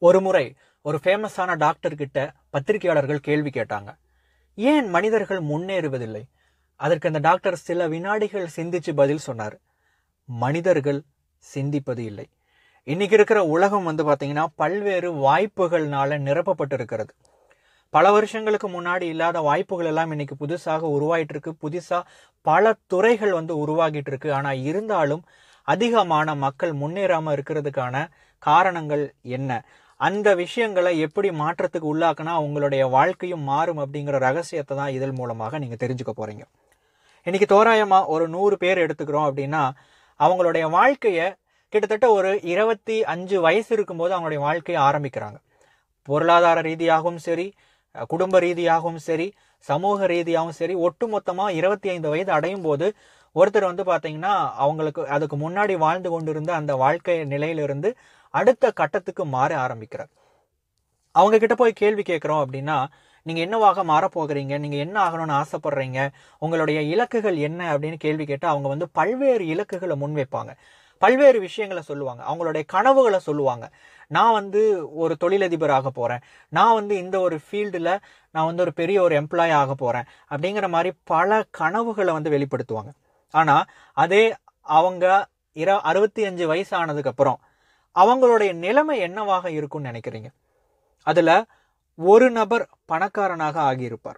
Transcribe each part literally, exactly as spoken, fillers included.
ஒரு முறை ஒரு ஃபேமஸான டாக்டர் கிட்ட பத்திரிகையாளர்கள் கேள்வி கேட்டாங்க. ஏன் மனிதர்கள் முன்னேறுவதில்லை? அதற்கு அந்த டாக்டர் சில வினாடிகள் சிந்திச்சு பதில் சொன்னார். மனிதர்கள் சிந்திப்பது இல்லை. இன்னைக்கு இருக்கிற உலகம் வந்து பாத்தீங்கன்னா பல்வேறு வாய்ப்புகள்னால நிரப்பப்பட்டு இருக்கிறது. பல வருஷங்களுக்கு முன்னாடி இல்லாத வாய்ப்புகள் எல்லாம் இன்னைக்கு புதுசாக உருவாயிட்டு இருக்கு. புதுசா பல துறைகள் வந்து உருவாகிட்டு இருக்கு. ஆனா இருந்தாலும் அதிகமான மக்கள் முன்னேறாம இருக்கிறதுக்கான காரணங்கள் என்ன? அந்த விஷயங்களை எப்படி மாற்றத்துக்கு உள்ளாக்குனா உங்களுடைய வாழ்க்கையும் மாறும் அப்படிங்கிற ரகசியத்தை தான் இதன் மூலமாக நீங்க தெரிஞ்சுக்க போறீங்க. இன்னைக்கு தோராயமா ஒரு நூறு பேர் எடுத்துக்கிறோம் அப்படின்னா அவங்களுடைய வாழ்க்கைய கிட்டத்தட்ட ஒரு இருபத்தி அஞ்சு வயசு இருக்கும்போது அவங்களுடைய வாழ்க்கையை ஆரம்பிக்கிறாங்க. பொருளாதார ரீதியாகவும் சரி, குடும்ப ரீதியாகவும் சரி, சமூக ரீதியாகவும் சரி, ஒட்டுமொத்தமா இருபத்தி ஐந்து வயது அடையும் போது ஒருத்தர் வந்து பாத்தீங்கன்னா அவங்களுக்கு அதுக்கு முன்னாடி வாழ்ந்து கொண்டிருந்த அந்த வாழ்க்கை நிலையிலிருந்து அடுத்த கட்டத்துக்கு மாற ஆரம்பிக்கிறார். அவங்க கிட்ட போய் கேள்வி கேட்கிறோம் அப்படின்னா, நீங்க என்னவாக மாறப்போகிறீங்க, நீங்க என்ன ஆகணும்னு ஆசைப்படுறீங்க, உங்களுடைய இலக்குகள் என்ன அப்படின்னு கேள்வி கேட்டா அவங்க வந்து பல்வேறு இலக்குகளை முன்வைப்பாங்க. பல்வேறு விஷயங்களை சொல்லுவாங்க. அவங்களுடைய கனவுகளை சொல்லுவாங்க. நான் வந்து ஒரு தொழிலதிபர் ஆக போறேன், நான் வந்து இந்த ஒரு ஃபீல்டுல நான் வந்து ஒரு பெரிய ஒரு எம்ப்ளாய் ஆக போறேன் அப்படிங்கிற மாதிரி பல கனவுகளை வந்து வெளிப்படுத்துவாங்க. ஆனா அதே அவங்க இர அறுபத்தி அஞ்சு வயசு ஆனதுக்கு அப்புறம் அவங்களுடைய நிலைமை என்னவாக இருக்கும்னு நினைக்கிறீங்க? அதுல ஒரு நபர் பணக்காரனாக ஆகியிருப்பார்.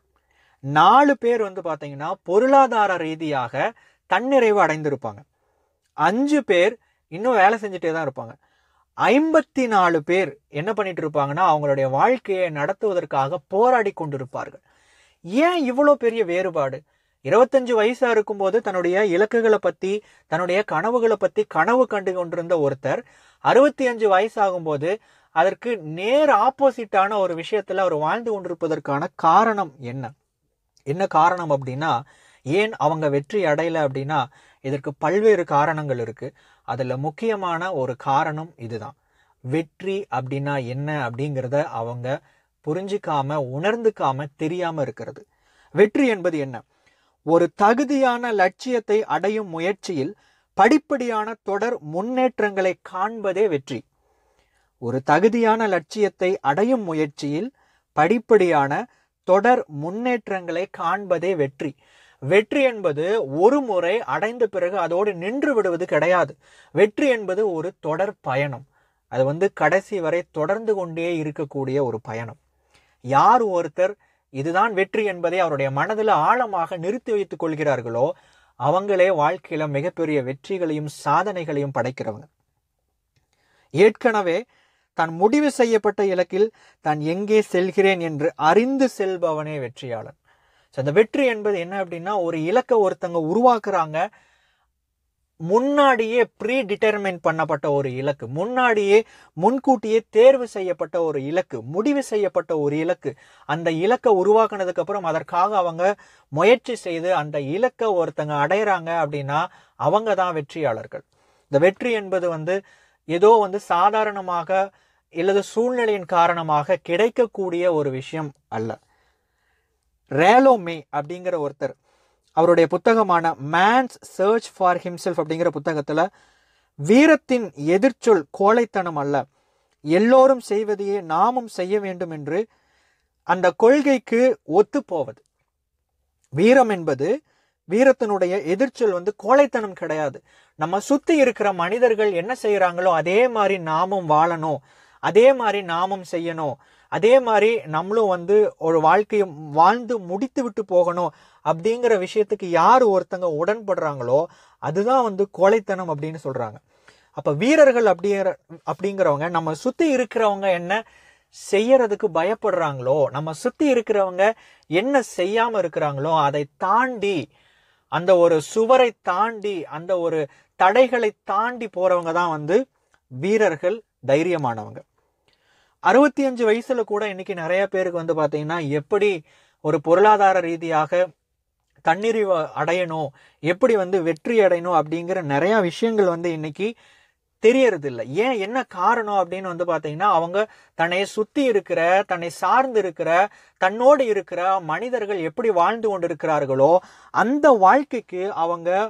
நாலு பேர் வந்து பாத்தீங்கன்னா பொருளாதார ரீதியாக தன்னிறைவு அடைந்திருப்பாங்க. அஞ்சு பேர் இன்னும் வேலை செஞ்சுட்டே தான் இருப்பாங்க. ஐம்பத்தி நாலு பேர் என்ன பண்ணிட்டு இருப்பாங்கன்னா அவங்களுடைய வாழ்க்கையை நடத்துவதற்காக போராடி கொண்டிருப்பார்கள். ஏன் இவ்வளவு பெரிய வேறுபாடு? இருபத்தஞ்சு வயசா இருக்கும்போது தன்னுடைய இலக்குகளை பத்தி, தன்னுடைய கனவுகளை பத்தி கனவு கண்டு கொண்டிருந்த ஒருத்தர் அறுபத்தி அஞ்சு வயசு ஆகும்போது அதற்கு நேர் ஆப்போசிட்டான ஒரு விஷயத்துல அவர் வாழ்ந்து கொண்டிருப்பதற்கான காரணம் என்ன? என்ன காரணம் அப்படின்னா, ஏன் அவங்க வெற்றி அடையல அப்படின்னா இதற்கு பல்வேறு காரணங்கள் இருக்கு. அதுல முக்கியமான ஒரு காரணம் இதுதான். வெற்றி அப்படின்னா என்ன அப்படிங்கிறத அவங்க புரிஞ்சுக்காம, உணர்ந்துக்காம, தெரியாம இருக்கிறது. வெற்றி என்பது என்ன? ஒரு தகுதியான லட்சியத்தை அடையும் முயற்சியில் படிப்படியான தொடர் முன்னேற்றங்களை காண்பதே வெற்றி. ஒரு தகுதியான லட்சியத்தை அடையும் முயற்சியில் படிப்படியான தொடர் முன்னேற்றங்களை காண்பதே வெற்றி. வெற்றி என்பது ஒரு முறை அடைந்த பிறகு அதோடு நின்று விடுவது கிடையாது. வெற்றி என்பது ஒரு தொடர் பயணம். அது வந்து கடைசி வரை தொடர்ந்து கொண்டே இருக்கக்கூடிய ஒரு பயணம். யார் ஒருத்தர் இதுதான் வெற்றி என்பதை அவருடைய மனதில் ஆழமாக நிறுத்தி வைத்துக் கொள்கிறார்களோ அவங்களே வாழ்க்கையில மிகப்பெரிய வெற்றிகளையும் சாதனைகளையும் படைக்கிறவங்க. ஏற்கனவே தான் முடிவு செய்யப்பட்ட இலக்கில் தான் எங்கே செல்கிறேன் என்று அறிந்து செல்பவனே வெற்றியாளன். அந்த வெற்றி என்பது என்ன அப்படின்னா, ஒரு இலக்கை ஒருத்தங்க உருவாக்குறாங்க, முன்னாடியே ப்ரீ டிட்டர்மைன் பண்ணப்பட்ட ஒரு இலக்கு, முன்னாடியே முன்கூட்டியே தேர்வு செய்யப்பட்ட ஒரு இலக்கு, முடிவு செய்யப்பட்ட ஒரு இலக்கு. அந்த இலக்கை உருவாக்குனதுக்கு அப்புறம் அதற்காக அவங்க முயற்சி செய்து அந்த இலக்கை ஒருத்தங்க அடையிறாங்க அப்படின்னா அவங்க தான் வெற்றியாளர்கள். இந்த வெற்றி என்பது வந்து ஏதோ வந்து சாதாரணமாக இல்லது சூழ்நிலையின் காரணமாக கிடைக்கக்கூடிய ஒரு விஷயம் அல்ல. ரேலோமே அப்படிங்கிற ஒருத்தர் அவருடைய புத்தகமான மேன்ஸ் சர்ச் ஃபார் ஹிம்செல்ஃப் அப்படிங்கிற புத்தகத்துல வீரத்தின் எதிர்ச்சொல் கோழைத்தனம் அல்ல, எல்லோரும் செய்வதையே நாமும் செய்ய வேண்டும் என்று அந்த கொள்கைக்கு ஒத்து போவது. வீரம் என்பது வீரத்தினுடைய எதிர்ச்சொல் வந்து கோழைத்தனம் கிடையாது. நம்ம சுத்தி இருக்கிற மனிதர்கள் என்ன செய்யறாங்களோ அதே மாதிரி நாமும் வாழணும், அதே மாதிரி நாமும் செய்யணும், அதே மாதிரி நம்மளும் வந்து ஒரு வாழ்க்கையை வாழ்ந்து முடித்து விட்டு போகணும் அப்படிங்கிற விஷயத்துக்கு யார் ஒருத்தங்க உடன்படுறாங்களோ அதுதான் வந்து கோழைத்தனம் அப்படின்னு சொல்றாங்க. அப்ப வீரர்கள் அப்படிங்கிற அப்படிங்கிறவங்க நம்ம சுத்தி இருக்கிறவங்க என்ன செய்யறதுக்கு பயப்படுறாங்களோ, நம்ம சுத்தி இருக்கிறவங்க என்ன செய்யாம இருக்கிறாங்களோ அதை தாண்டி, அந்த ஒரு சுவரை தாண்டி, அந்த ஒரு தடைகளை தாண்டி போறவங்க தான் வந்து வீரர்கள், தைரியமானவங்க. அறுபத்தி அஞ்சு வயசுல கூட இன்னைக்கு நிறைய பேருக்கு வந்து பாத்தீங்கன்னா எப்படி ஒரு பொருளாதார ரீதியாக தன்னிறைவு அடையணும், எப்படி வந்து வெற்றி அடையணும் அப்படிங்கிற நிறைய விஷயங்கள் வந்து இன்னைக்கு தெரியறது இல்லை. ஏன், என்ன காரணம் அப்படின்னு வந்து பாத்தீங்கன்னா அவங்க தன்னை சுத்தி இருக்கிற, தன்னை சார்ந்து இருக்கிற, தன்னோடு இருக்கிற மனிதர்கள் எப்படி வாழ்ந்து கொண்டிருக்கிறார்களோ அந்த வாழ்க்கைக்கு அவங்க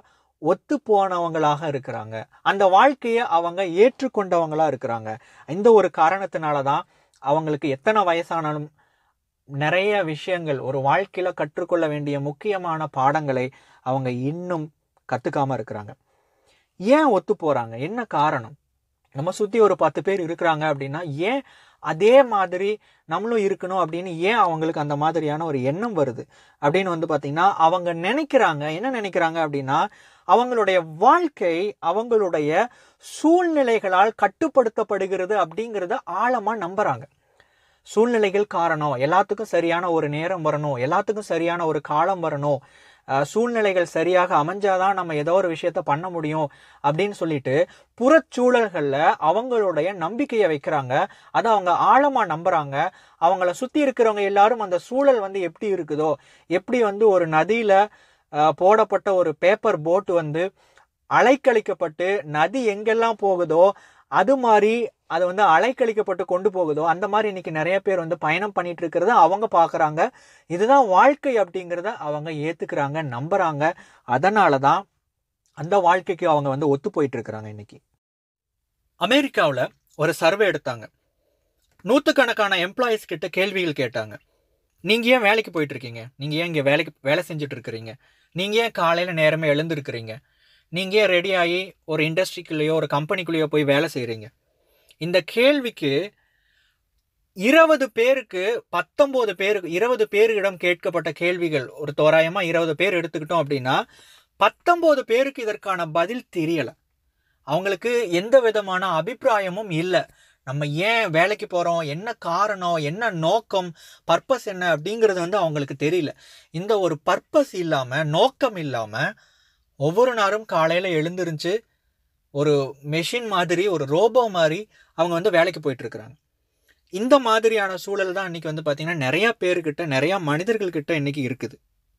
ஒத்து போனவங்களாக இருக்கிறாங்க. அந்த வாழ்க்கையை அவங்க ஏற்றுக்கொண்டவங்களா இருக்கிறாங்க. இந்த ஒரு காரணத்தினாலதான் அவங்களுக்கு எத்தனை வயசானாலும் நிறைய விஷயங்கள், ஒரு வாழ்க்கையில கற்றுக்கொள்ள வேண்டிய முக்கியமான பாடங்களை அவங்க இன்னும் கத்துக்காம இருக்கிறாங்க. ஏன் ஒத்து போறாங்க? என்ன காரணம்? நம்ம சுத்தி ஒரு பத்து பேர் இருக்கிறாங்க அப்படின்னா ஏன் அதே மாதிரி நம்மளும் இருக்கணும் அப்படின்னு ஏன் அவங்களுக்கு அந்த மாதிரியான ஒரு எண்ணம் வருது அப்படின்னு வந்து பாத்தீங்கன்னா, அவங்க நினைக்கிறாங்க, என்ன நினைக்கிறாங்க அப்படின்னா, அவங்களுடைய வாழ்க்கை அவங்களுடைய சூழ்நிலைகளால் கட்டுப்படுத்தப்படுகிறது அப்படிங்கிறத ஆழமா நம்புறாங்க. சூழ்நிலைகள் காரணம், எல்லாத்துக்கும் சரியான ஒரு நேரம் வரணும், எல்லாத்துக்கும் சரியான ஒரு காலம் வரணும், சூழ்நிலைகள் சரியாக அமைஞ்சாதான் நம்ம ஏதோ ஒரு விஷயத்த பண்ண முடியும் அப்படின்னு சொல்லிட்டு புறச்சூழல்கள்ல அவங்களுடைய நம்பிக்கையை வைக்கிறாங்க. அதை அவங்க ஆழமா நம்புறாங்க. அவங்கள சுத்தி இருக்கிறவங்க எல்லாரும் அந்த சூழல் வந்து எப்படி இருக்குதோ, எப்படி வந்து ஒரு நதியில போடப்பட்ட ஒரு பேப்பர் போட் வந்து அலைக்கழிக்கப்பட்டு நதி எங்கெல்லாம் போகுதோ அது மாதிரி அது வந்து அலைக்கழிக்கப்பட்டு கொண்டு போகுதோ அந்த மாதிரி இன்னைக்கு நிறைய பேர் வந்து பயணம் பண்ணிட்டு இருக்கிறத அவங்க பாக்குறாங்க. இதுதான் வாழ்க்கை அப்படிங்கிறத அவங்க ஏத்துக்கிறாங்க, நம்புறாங்க. அதனாலதான் அந்த வாழ்க்கைக்கு அவங்க வந்து ஒத்து போயிட்டு இருக்கிறாங்க. இன்னைக்கு அமெரிக்காவில் ஒரு சர்வே எடுத்தாங்க. நூற்றுக்கணக்கான எம்ப்ளாயிஸ் கிட்ட கேள்விகள் கேட்டாங்க. நீங்க ஏன் வேலைக்கு போயிட்டு இருக்கீங்க? நீங்க ஏன் இங்க வேலைக்கு வேலை செஞ்சுட்டு இருக்கிறீங்க? நீங்க ஏன் காலையில நேரமே எழுந்திருக்கிறீங்க? நீங்க ஏன் ரெடி ஆகி ஒரு இண்டஸ்ட்ரிக்குள்ளேயோ ஒரு கம்பெனிக்குள்ளேயோ போய் வேலை செய்யறீங்க? இந்த கேள்விக்கு இருபது பேருக்கு பத்தொன்பது பேருக்கு இருபது பேரிடம் கேட்கப்பட்ட கேள்விகள், ஒரு தோராயமா இருபது பேர் எடுத்துக்கிட்டோம் அப்படின்னா பத்தொன்பது பேருக்கு இதற்கான பதில் தெரியல. அவங்களுக்கு எந்த விதமான அபிப்பிராயமும் இல்லை. நம்ம ஏன் வேலைக்கு போறோம், என்ன காரணம், என்ன நோக்கம், பர்பஸ் என்ன அப்படிங்கிறது வந்து அவங்களுக்கு தெரியல. இந்த ஒரு பர்பஸ் இல்லாம, நோக்கம் இல்லாம ஒவ்வொரு நாளும் காலையில எழுந்திருச்சு ஒரு மெஷின் மாதிரி, ஒரு ரோபோ மாதிரி அவங்க வந்து வேலைக்கு போயிட்டு இருக்கிறாங்க. இந்த மாதிரியான சூழல் தான் இன்னைக்கு வந்து பாத்தீங்கன்னா நிறைய பேர்கிட்ட, நிறைய மனிதர்கள் கிட்ட இன்னைக்கு இருக்குது.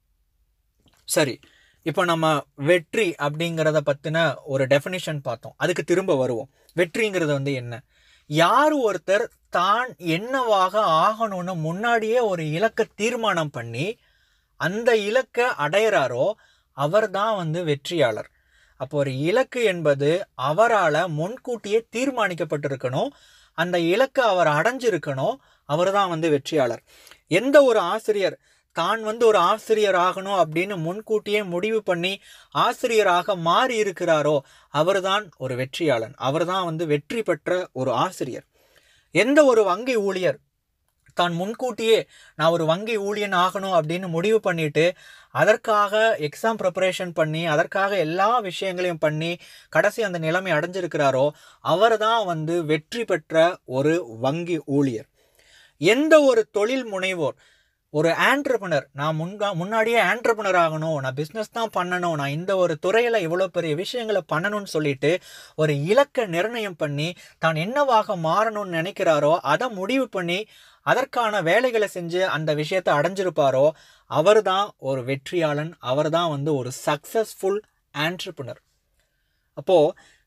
சரி, இப்போ நம்ம வெற்றி அப்படிங்கிறத பத்தின ஒரு டெஃபினிஷன் பார்த்தோம். அதுக்கு திரும்ப வருவோம். வெற்றிங்கிறது வந்து என்ன? யார் ஒருத்தர் தான் என்னவாக ஆகணும்னு முன்னாடியே ஒரு இலக்கை தீர்மானம் பண்ணி அந்த இலக்கை அடையிறாரோ அவர் தான் வந்து வெற்றியாளர். அப்போ ஒரு இலக்கு என்பது அவரால் முன்கூட்டியே தீர்மானிக்கப்பட்டிருக்கணும். அந்த இலக்கை அவர் அடைஞ்சிருக்கணும். அவர் தான் வந்து வெற்றியாளர். எந்த ஒரு ஆசிரியர் தான் வந்து ஒரு ஆசிரியர் ஆகணும் அப்படின்னு முன்கூட்டியே முடிவு பண்ணி ஆசிரியராக மாறி இருக்கிறாரோ அவர் தான் ஒரு வெற்றியாளன். அவர் தான் வந்து வெற்றி பெற்ற ஒரு ஆசிரியர். எந்த ஒரு வங்கி ஊழியர் தான் முன்கூட்டியே நான் ஒரு வங்கி ஊழியன் ஆகணும் அப்படின்னு முடிவு பண்ணிட்டு அதற்காக எக்ஸாம் ப்ரிப்பரேஷன் பண்ணி அதற்காக எல்லா விஷயங்களையும் பண்ணி கடைசி அந்த நிலைமை அடைஞ்சிருக்கிறாரோ அவர் தான் வந்து வெற்றி பெற்ற ஒரு வங்கி ஊழியர். எந்த ஒரு தொழில் முனைவோர், ஒரு ஆண்டர்பிரனர், நான் முன்கா முன்னாடியே ஆண்டர்பிரனர் ஆகணும், நான் பிஸ்னஸ் தான் பண்ணணும், நான் இந்த ஒரு துறையில் இவ்வளோ பெரிய விஷயங்களை பண்ணணும்னு சொல்லிட்டு ஒரு இலக்கை நிர்ணயம் பண்ணி தான் என்னவாக மாறணும்னு நினைக்கிறாரோ அதை முடிவு பண்ணி அதற்கான வேலைகளை செஞ்சு அந்த விஷயத்தை அடைஞ்சிருப்பாரோ அவர் தான் ஒரு வெற்றியாளன். அவர் தான் வந்து ஒரு சக்சஸ்ஃபுல் ஆண்டர்பிரனர். அப்போ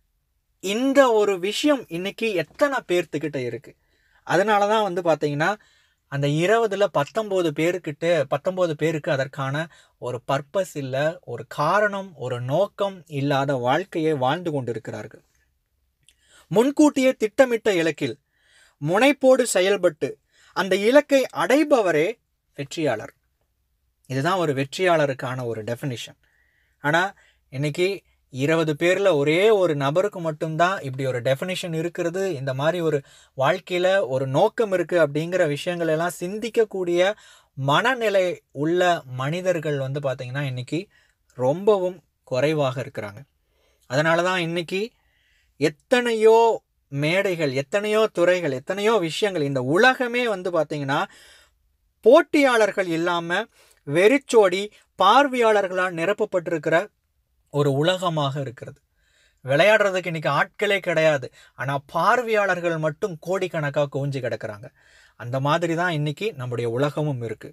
இந்த ஒரு விஷயம் இன்னைக்கு எத்தனை பேர்த்துக்கிட்ட இருக்கு? அதனால தான் வந்து பார்த்தீங்கன்னா அந்த இருபதுல பத்தொன்பது பேருக்கிட்ட பத்தொன்பது பேருக்கு அதற்கான ஒரு பர்பஸ் இல்லை, ஒரு காரணம், ஒரு நோக்கம் இல்லாத வாழ்க்கையை வாழ்ந்து கொண்டிருக்கிறார்கள். முன்கூட்டியே திட்டமிட்ட இலக்கில் முனைப்போடு செயல்பட்டு அந்த இலக்கை அடைபவரே வெற்றியாளர். இதுதான் ஒரு வெற்றியாளருக்கான ஒரு டெஃபினிஷன். ஆனால் இன்னைக்கு இருபது பேர்ல ஒரே ஒரு நபருக்கு மட்டும்தான் இப்படி ஒரு டெஃபினிஷன் இருக்கிறது, இந்த மாதிரி ஒரு வாழ்க்கையில ஒரு நோக்கம் இருக்கு அப்படிங்கிற விஷயங்கள் எல்லாம் சிந்திக்கக்கூடிய மனநிலை உள்ள மனிதர்கள் வந்து பார்த்தீங்கன்னா இன்னைக்கு ரொம்பவும் குறைவாக இருக்கிறாங்க. அதனால தான் இன்னைக்கு எத்தனையோ மேடைகள், எத்தனையோ துறைகள், எத்தனையோ விஷயங்கள், இந்த உலகமே வந்து பார்த்தீங்கன்னா போட்டியாளர்கள் இல்லாம வெறிச்சோடி பார்வையாளர்களால் நிரப்பப்பட்டிருக்கிற ஒரு உலகமாக இருக்கிறது. விளையாடுறதுக்கு இன்னைக்கு ஆட்களே கிடையாது, ஆனா பார்வையாளர்கள் மட்டும் கோடிக்கணக்காக குவிஞ்சு கிடக்குறாங்க. அந்த மாதிரி தான் இன்னைக்கு நம்முடைய உலகமும் இருக்கு.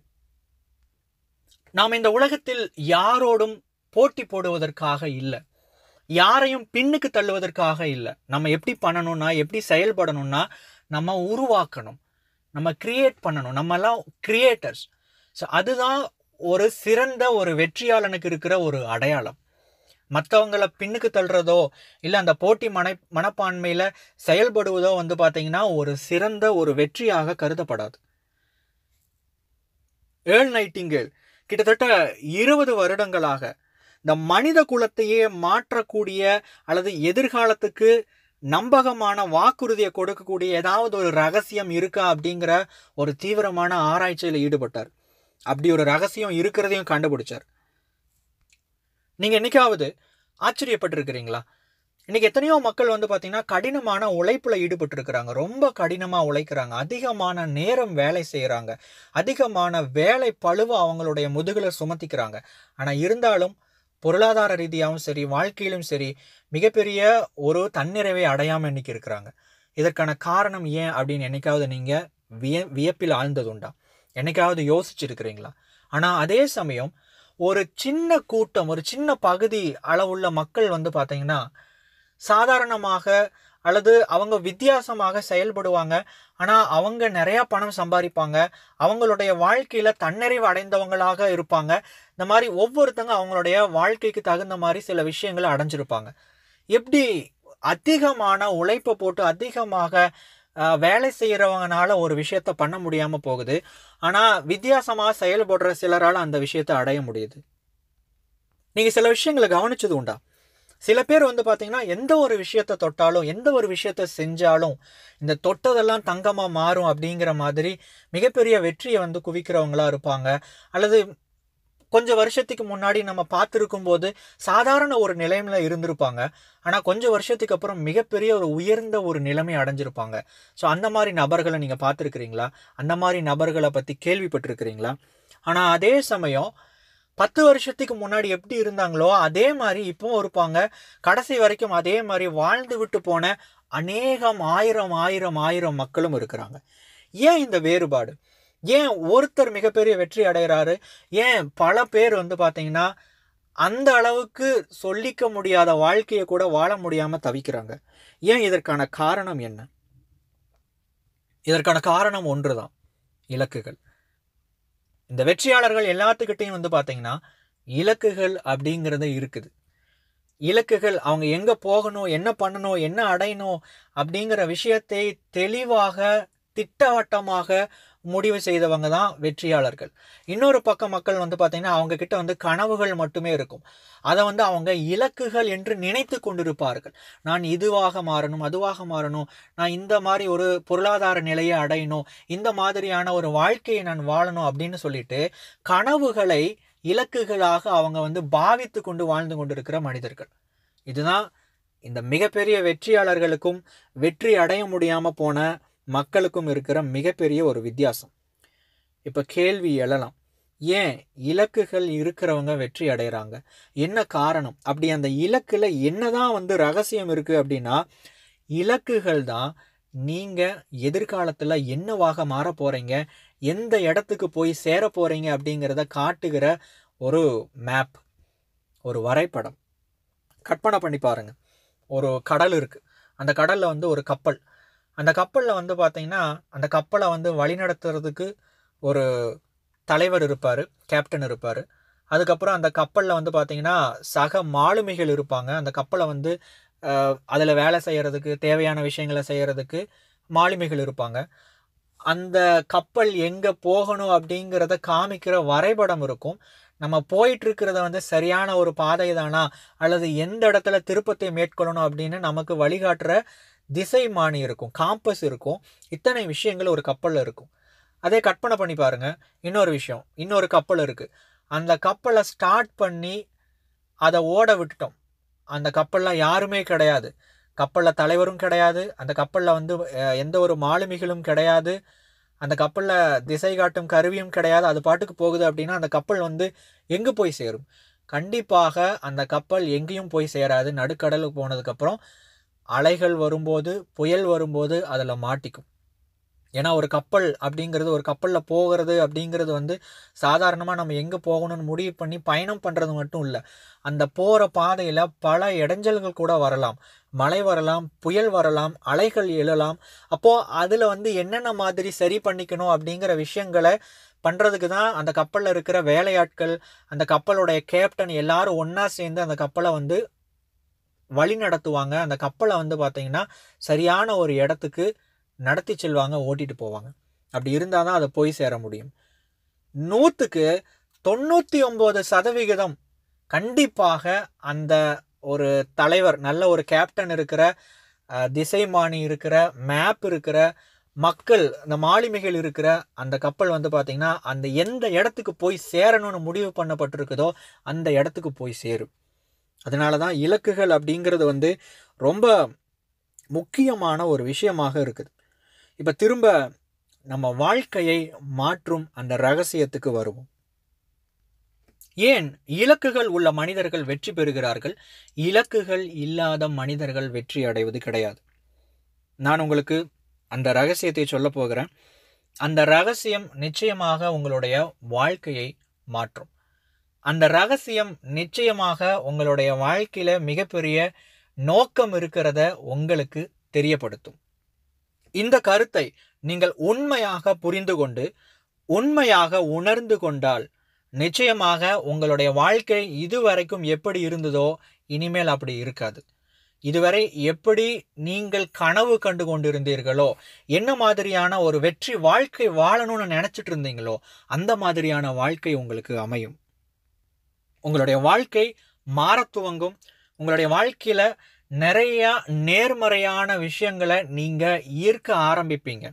நாம் இந்த உலகத்தில் யாரோடும் போட்டி போடுவதற்காக இல்லை, யாரையும் பின்னுக்கு தள்ளுவதற்காக இல்லை. நம்ம எப்படி பண்ணணும்னா, எப்படி செயல்படணும்னா நம்ம உருவாக்கணும், நம்ம கிரியேட் பண்ணணும். நம்ம எல்லாம் கிரியேட்டர்ஸ். ஸோ அதுதான் ஒரு சிறந்த ஒரு வெற்றியாளனுக்கு இருக்கிற ஒரு அடையாளம். மற்றவங்களை பின்னுக்கு தள்ளுறதோ இல்லை அந்த போட்டி மன மனப்பான்மையில் செயல்படுவதோ வந்து பார்த்தீங்கன்னா ஒரு சிறந்த ஒரு வெற்றியாக கருதப்படாது. ஏர்ல் நைட்டிங்கேல் கிட்டத்தட்ட இருபது வருடங்களாக இந்த மனித குலத்தையே மாற்றக்கூடிய அல்லது எதிர்காலத்துக்கு நம்பகமான வாக்குறுதியை கொடுக்கக்கூடிய ஏதாவது ஒரு ரகசியம் இருக்கா அப்படிங்கிற ஒரு தீவிரமான ஆராய்ச்சியில் ஈடுபட்டார். அப்படி ஒரு ரகசியம் இருக்கிறதையும் கண்டுபிடிச்சார். நீங்கள் என்னைக்காவது ஆச்சரியப்பட்டிருக்கிறீங்களா? இன்னைக்கு எத்தனையோ மக்கள் வந்து பார்த்தீங்கன்னா கடினமான உழைப்பில் ஈடுபட்டு இருக்கிறாங்க. ரொம்ப கடினமாக உழைக்கிறாங்க, அதிகமான நேரம் வேலை செய்கிறாங்க, அதிகமான வேலை பளுவை அவங்களுடைய முதுகில் சுமத்திக்கிறாங்க. ஆனால் இருந்தாலும் பொருளாதார ரீதியாகவும் சரி, வாழ்க்கையிலும் சரி, மிகப்பெரிய ஒரு தன்னிறைவை அடையாமல் இன்னைக்கு இருக்கிறாங்க. இதற்கான காரணம் ஏன் அப்படின்னு என்னைக்காவது நீங்கள் விய வியப்பில் ஆழ்ந்தது உண்டா? என்னைக்காவது யோசிச்சிருக்கிறீங்களா? ஆனால் அதே சமயம் ஒரு சின்ன கூட்டம், ஒரு சின்ன பகுதி அளவுள்ள மக்கள் வந்து பார்த்தீங்கன்னா சாதாரணமாக அல்லது அவங்க வித்தியாசமாக செயல்படுவாங்க. ஆனால் அவங்க நிறையா பணம் சம்பாதிப்பாங்க, அவங்களுடைய வாழ்க்கையில் தன்னிறைவு அடைந்தவங்களாக இருப்பாங்க. இந்த மாதிரி ஒவ்வொருத்தங்க அவங்களுடைய வாழ்க்கைக்கு தகுந்த மாதிரி சில விஷயங்களை அடைஞ்சிருப்பாங்க. எப்படி அதிகமான உழைப்பை போட்டு அதிகமாக வேலை செய்கிறவங்கனால ஒரு விஷயத்த பண்ண முடியாமல் போகுது, ஆனால் வித்தியாசமாக செயல்படுற சிலரால் அந்த விஷயத்தை அடைய முடியுது. நீங்கள் சில விஷயங்களை கவனிச்சது உண்டா? சில பேர் வந்து பார்த்தீங்கன்னா எந்த ஒரு விஷயத்தை தொட்டாலும், எந்த ஒரு விஷயத்தை செஞ்சாலும் இந்த தொட்டதெல்லாம் தங்கமாக மாறும் அப்படிங்கிற மாதிரி மிகப்பெரிய வெற்றியை வந்து குவிக்கிறவங்களா இருப்பாங்க. அல்லது கொஞ்சம் வருஷத்துக்கு முன்னாடி நம்ம பார்த்துருக்கும் போது சாதாரண ஒரு நிலைமையில இருந்திருப்பாங்க, ஆனால் கொஞ்சம் வருஷத்துக்கு அப்புறம் மிகப்பெரிய ஒரு உயர்ந்த ஒரு நிலைமை அடைஞ்சிருப்பாங்க. ஸோ அந்த மாதிரி நபர்களை நீங்கள் பார்த்துருக்கிறீங்களா? அந்த மாதிரி நபர்களை பற்றி கேள்விப்பட்டிருக்கிறீங்களா? ஆனால் அதே சமயம் பத்து வருஷத்துக்கு முன்னாடி எப்படி இருந்தாங்களோ அதே மாதிரி இப்பவும் இருப்பாங்க. கடைசி வரைக்கும் அதே மாதிரி வாழ்ந்து விட்டு போன அநேகம் ஆயிரம் ஆயிரம் ஆயிரம் மக்களும் இருக்கிறாங்க. ஏன் இந்த வேறுபாடு? ஏன் ஒருத்தர் மிகப்பெரிய வெற்றி அடைகிறாரு, ஏன் பல பேர் வந்து பார்த்தீங்கன்னா அந்த அளவுக்கு சொல்லிக்க முடியாத வாழ்க்கையை கூட வாழ முடியாமல் தவிக்கிறாங்க? ஏன்? இதற்கான காரணம் என்ன? இதற்கான காரணம் ஒன்று தான், இலக்குகள். இந்த வெற்றியாளர்கள் எல்லாத்துக்கிட்டையும் வந்து பார்த்தீங்கன்னா இலக்குகள் அப்படிங்கிறது இருக்குது. இலக்குகள், அவங்க எங்கே போகணும், என்ன பண்ணணும், என்ன அடையணும் அப்படிங்கிற விஷயத்தை தெளிவாக திட்டவட்டமாக முடிவு செய்தவங்க தான் வெற்றியாளர்கள். இன்னொரு பக்கம் மக்கள் வந்து பார்த்தீங்கன்னா அவங்க கிட்ட வந்து கனவுகள் மட்டுமே இருக்கும். அதை வந்து அவங்க இலக்குகள் என்று நினைத்து கொண்டிருப்பார்கள். நான் இதுவாக மாறணும், அதுவாக மாறணும், நான் இந்த மாதிரி ஒரு பொருளாதார நிலையை அடையணும், இந்த மாதிரியான ஒரு வாழ்க்கையை நான் வாழணும் அப்படின்னு சொல்லிட்டு கனவுகளை இலக்குகளாக அவங்க வந்து பாவித்து கொண்டு வாழ்ந்து கொண்டிருக்கிற மனிதர்கள். இதுதான் இந்த மிகப்பெரிய வெற்றியாளர்களுக்கும் வெற்றி அடைய முடியாமல் போன மக்களுக்கும் இருக்கிற மிகப்பெரிய ஒரு வித்தியாசம். இப்போ கேள்வி எழலாம், ஏன் இலக்குகள் இருக்கிறவங்க வெற்றி அடைகிறாங்க? என்ன காரணம்? அப்படி அந்த இலக்குல என்னதான் வந்து ரகசியம் இருக்குது அப்படின்னா, இலக்குகள் தான் நீங்கள் எதிர்காலத்தில் என்னவாக மாற போகிறீங்க, எந்த இடத்துக்கு போய் சேர போகிறீங்க அப்படிங்கிறத காட்டுகிற ஒரு மேப், ஒரு வரைபடம். கற்பனை பண்ணி பாருங்கள், ஒரு கடல் இருக்குது, அந்த கடலில் வந்து ஒரு கப்பல். அந்த கப்பலில் வந்து பார்த்தீங்கன்னா அந்த கப்பலை வந்து வழிநடத்துறதுக்கு ஒரு தலைவர் இருப்பார், கேப்டன் இருப்பார். அதுக்கப்புறம் அந்த கப்பலில் வந்து பார்த்தீங்கன்னா சக மாலுமிகள் இருப்பாங்க. அந்த கப்பலை வந்து அதில் வேலை செய்கிறதுக்கு தேவையான விஷயங்களை செய்கிறதுக்கு மாலுமிகள் இருப்பாங்க. அந்த கப்பல் எங்கே போகணும் அப்படிங்கிறத காமிக்கிற வரைபடம் இருக்கும். நம்ம போயிட்டுருக்கிறத வந்து சரியான ஒரு பாதை தானா, அல்லது எந்த இடத்துல திருப்பத்தை மேற்கொள்ளணும் அப்படின்னு நமக்கு வழிகாட்டுற திசைமானி இருக்கும், காம்பஸ் இருக்கும். இத்தனை விஷயங்கள் ஒரு கப்பலில் இருக்கும். அதே கற்பனை பண்ணி பாருங்கள், இன்னொரு விஷயம், இன்னொரு கப்பல் இருக்குது. அந்த கப்பலை ஸ்டார்ட் பண்ணி அதை ஓட விட்டுட்டோம். அந்த கப்பலில் யாருமே கிடையாது, கப்பலில் தலைவரும் கிடையாது, அந்த கப்பலில் வந்து எந்த ஒரு மாலுமிகளும் கிடையாது, அந்த கப்பலில் திசை காட்டும் கருவியும் கிடையாது. அது பாட்டுக்கு போகுது அப்படின்னா அந்த கப்பல் வந்து எங்கே போய் சேரும்? கண்டிப்பாக அந்த கப்பல் எங்கேயும் போய் சேராது. நடுக்கடலுக்கு போனதுக்கப்புறம் அலைகள் வரும்போது, புயல் வரும்போது அதில் மாட்டிக்கும். ஏன்னா ஒரு கப்பல் அப்படிங்கிறது, ஒரு கப்பலில் போகிறது அப்படிங்கிறது வந்து சாதாரணமாக நம்ம எங்கே போகணும்னு முடிவு பண்ணி பயணம் பண்ணுறது மட்டும் இல்லை. அந்த போகிற பாதையில் பல இடைஞ்சல்கள் கூட வரலாம். மழை வரலாம், புயல் வரலாம், அலைகள் எழலாம். அப்போது அதில் வந்து என்னென்ன மாதிரி சரி பண்ணிக்கணும் அப்படிங்கிற விஷயங்களை பண்ணுறதுக்கு தான் அந்த கப்பலில் இருக்கிற வேலையாட்கள், அந்த கப்பலுடைய கேப்டன் எல்லாரும் ஒன்றா சேர்ந்து அந்த கப்பலை வந்து வழி நடத்துவாங்க. அந்த கப்பலை வந்து பார்த்திங்கன்னா சரியான ஒரு இடத்துக்கு நடத்தி செல்வாங்க, ஓட்டிட்டு போவாங்க. அப்படி இருந்தால் தான் அதை போய் சேர முடியும். நூற்றுக்கு தொண்ணூற்றி ஒம்பது சதவிகிதம் கண்டிப்பாக அந்த ஒரு தலைவர், நல்ல ஒரு கேப்டன் இருக்கிற, திசைமானி இருக்கிற, மேப் இருக்கிற, மக்கள், அந்த மாலுமிகள் இருக்கிற அந்த கப்பல் வந்து பார்த்திங்கன்னா அந்த எந்த இடத்துக்கு போய் சேரணும்னு முடிவு பண்ணப்பட்டிருக்குதோ அந்த இடத்துக்கு போய் சேரும். அதனால தான் இலக்குகள் அப்படிங்கிறது வந்து ரொம்ப முக்கியமான ஒரு விஷயமாக இருக்குது. இப்போ திரும்ப நம்ம வாழ்க்கையை மாற்றும் அந்த ரகசியத்துக்கு வருவோம். ஏன் இலக்குகள் உள்ள மனிதர்கள் வெற்றி பெறுகிறார்கள், இலக்குகள் இல்லாத மனிதர்கள் வெற்றி அடைவது கிடையாது? நான் உங்களுக்கு அந்த ரகசியத்தை சொல்ல போகிறேன். அந்த ரகசியம் நிச்சயமாக உங்களுடைய வாழ்க்கையை மாற்றும். அந்த ரகசியம் நிச்சயமாக உங்களுடைய வாழ்க்கையில மிகப்பெரிய நோக்கம் இருக்கிறத உங்களுக்கு தெரியப்படுத்தும். இந்த கருத்தை நீங்கள் உண்மையாக புரிந்து கொண்டு உண்மையாக உணர்ந்து கொண்டால் நிச்சயமாக உங்களுடைய வாழ்க்கை இதுவரைக்கும் எப்படி இருந்ததோ இனிமேல் அப்படி இருக்காது. இதுவரை எப்படி நீங்கள் கனவு கண்டு கொண்டிருந்தீர்களோ, என்ன மாதிரியான ஒரு வெற்றி வாழ்க்கை வாழணும்னு நினைச்சிட்டு இருந்தீங்களோ அந்த மாதிரியான வாழ்க்கை உங்களுக்கு அமையும். உங்களுடைய வாழ்க்கை மாறத்துவங்கும். உங்களுடைய வாழ்க்கையில நிறைய நேர்மறையான விஷயங்களை நீங்க ஈர்க்க ஆரம்பிப்பீங்க.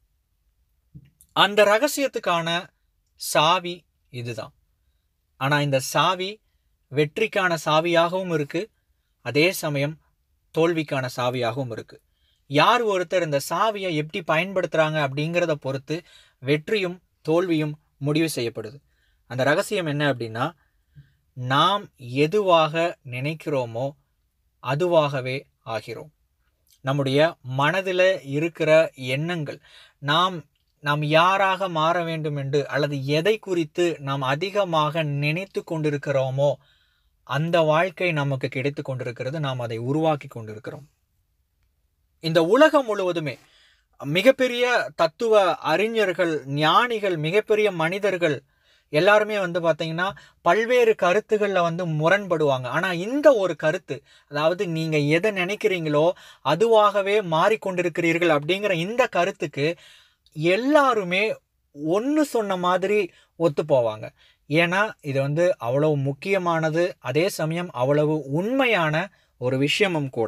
அந்த ரகசியத்துக்கான சாவி இதுதான். ஆனா இந்த சாவி வெற்றிக்கான சாவியாகவும் இருக்கு, அதே சமயம் தோல்விக்கான சாவியாகவும் இருக்கு. யார் ஒருத்தர் இந்த சாவியை எப்படி பயன்படுத்துறாங்க அப்படிங்கிறத பொறுத்து வெற்றியும் தோல்வியும் முடிவு செய்யப்படுது. அந்த ரகசியம் என்ன அப்படின்னா, நாம் எதுவாக நினைக்கிறோமோ அதுவாகவே ஆகிறோம். நம்முடைய மனதில் இருக்கிற எண்ணங்கள், நாம் நாம் யாராக மாற வேண்டும் என்று அல்லது எதை குறித்து நாம் அதிகமாக நினைத்து கொண்டிருக்கிறோமோ அந்த வாழ்க்கை நமக்கு கிடைத்து கொண்டிருக்கிறது. நாம் அதை உருவாக்கி கொண்டிருக்கிறோம். இந்த உலகம் முழுவதுமே மிகப்பெரிய தத்துவ அறிஞர்கள், ஞானிகள், மிகப்பெரிய மனிதர்கள் எல்லாருமே வந்து பார்த்தீங்கன்னா பல்வேறு கருத்துக்களில் வந்து முரண்படுவாங்க. ஆனால் இந்த ஒரு கருத்து, அதாவது நீங்கள் எதை நினைக்கிறீங்களோ அதுவாகவே மாறிக்கொண்டிருக்கிறீர்கள் அப்படிங்கிற இந்த கருத்துக்கு எல்லாருமே ஒன்று சொன்ன மாதிரி ஒத்து போவாங்க. ஏன்னா இது வந்து அவ்வளவு முக்கியமானது, அதே சமயம் அவ்வளவு உண்மையான ஒரு விஷயமும் கூட.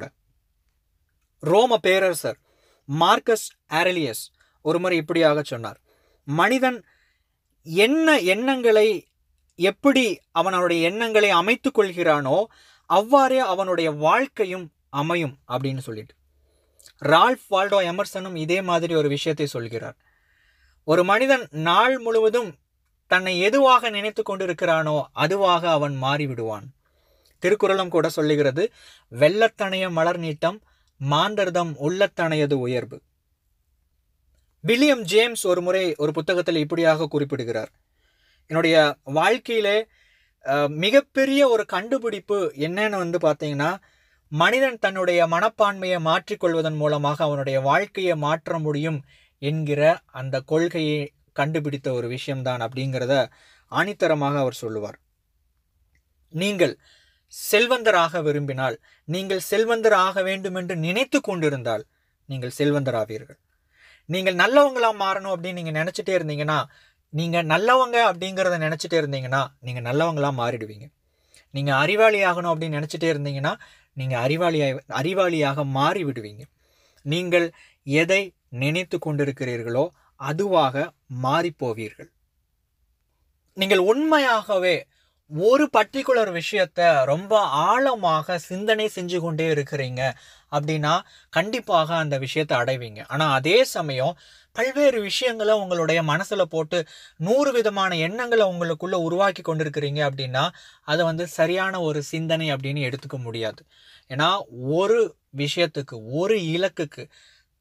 ரோம பேரரசர் மார்க்கஸ் ஆரலியஸ் ஒரு முறை இப்படியாக சொன்னார், மனிதன் என்ன எண்ணங்களை எப்படி அவனுடைய எண்ணங்களை அமைத்து கொள்கிறானோ அவ்வாறே அவனுடைய வாழ்க்கையும் அமையும் அப்படின்னு சொல்லிட்டு. ரால்ஃப் வால்டோ எமர்சனும் இதே மாதிரி ஒரு விஷயத்தை சொல்கிறார். ஒரு மனிதன் நாள் முழுவதும் தன்னை எதுவாக நினைத்து கொண்டிருக்கிறானோ அதுவாக அவன் மாறிவிடுவான். திருக்குறளும் கூட சொல்லுகிறது, வெள்ளத்தனைய மலர் நீட்டம் மாந்தர்தம் உள்ளத்தனையது உயர்வு. வில்லியம் ஜேம்ஸ் ஒரு முறை ஒரு புத்தகத்தில் இப்படியாக குறிப்பிடுகிறார், என்னுடைய வாழ்க்கையிலே மிகப்பெரிய ஒரு கண்டுபிடிப்பு என்னன்னு வந்து பார்த்தீங்கன்னா, மனிதன் தன்னுடைய மனப்பான்மையை மாற்றிக்கொள்வதன் மூலமாக அவனுடைய வாழ்க்கையை மாற்ற முடியும் என்கிற அந்த கொள்கையை கண்டுபிடித்த ஒரு விஷயம்தான் அப்படிங்கிறத ஆணித்தரமாக அவர் சொல்லுவார். நீங்கள் செல்வந்தராக விரும்பினால், நீங்கள் செல்வந்தராக வேண்டும் என்று நினைத்து கொண்டிருந்தால் நீங்கள் செல்வந்தராவீர்கள். நீங்கள் நல்லவங்களா மாறணும் அப்படின்னு நீங்க நினைச்சிட்டே இருந்தீங்கன்னா, நீங்க நல்லவங்க அப்படிங்கிறத நினைச்சிட்டே இருந்தீங்கன்னா நீங்க நல்லவங்களா மாறிடுவீங்க. நீங்க அறிவாளி ஆகணும் அப்படின்னு நினைச்சிட்டே இருந்தீங்கன்னா நீங்க அறிவாளியாக அறிவாளியாக மாறி விடுவீங்க. நீங்கள் எதை நினைத்து கொண்டிருக்கிறீர்களோ அதுவாக மாறி போவீர்கள். நீங்கள் உண்மையாகவே ஒரு பர்டிகுலர் விஷயத்த ரொம்ப ஆழமாக சிந்தனை செஞ்சு கொண்டே இருக்கிறீங்க அப்படின்னா கண்டிப்பாக அந்த விஷயத்தை அடைவீங்க. ஆனால் அதே சமயம் பல்வேறு விஷயங்களை உங்களுடைய மனசுல போட்டு நூறு விதமான எண்ணங்களை உங்களுக்குள்ள உருவாக்கி கொண்டிருக்கிறீங்க அப்படின்னா அதை வந்து சரியான ஒரு சிந்தனை அப்படின்னு எடுத்துக்க முடியாது. ஏன்னா ஒரு விஷயத்துக்கு, ஒரு இலக்குக்கு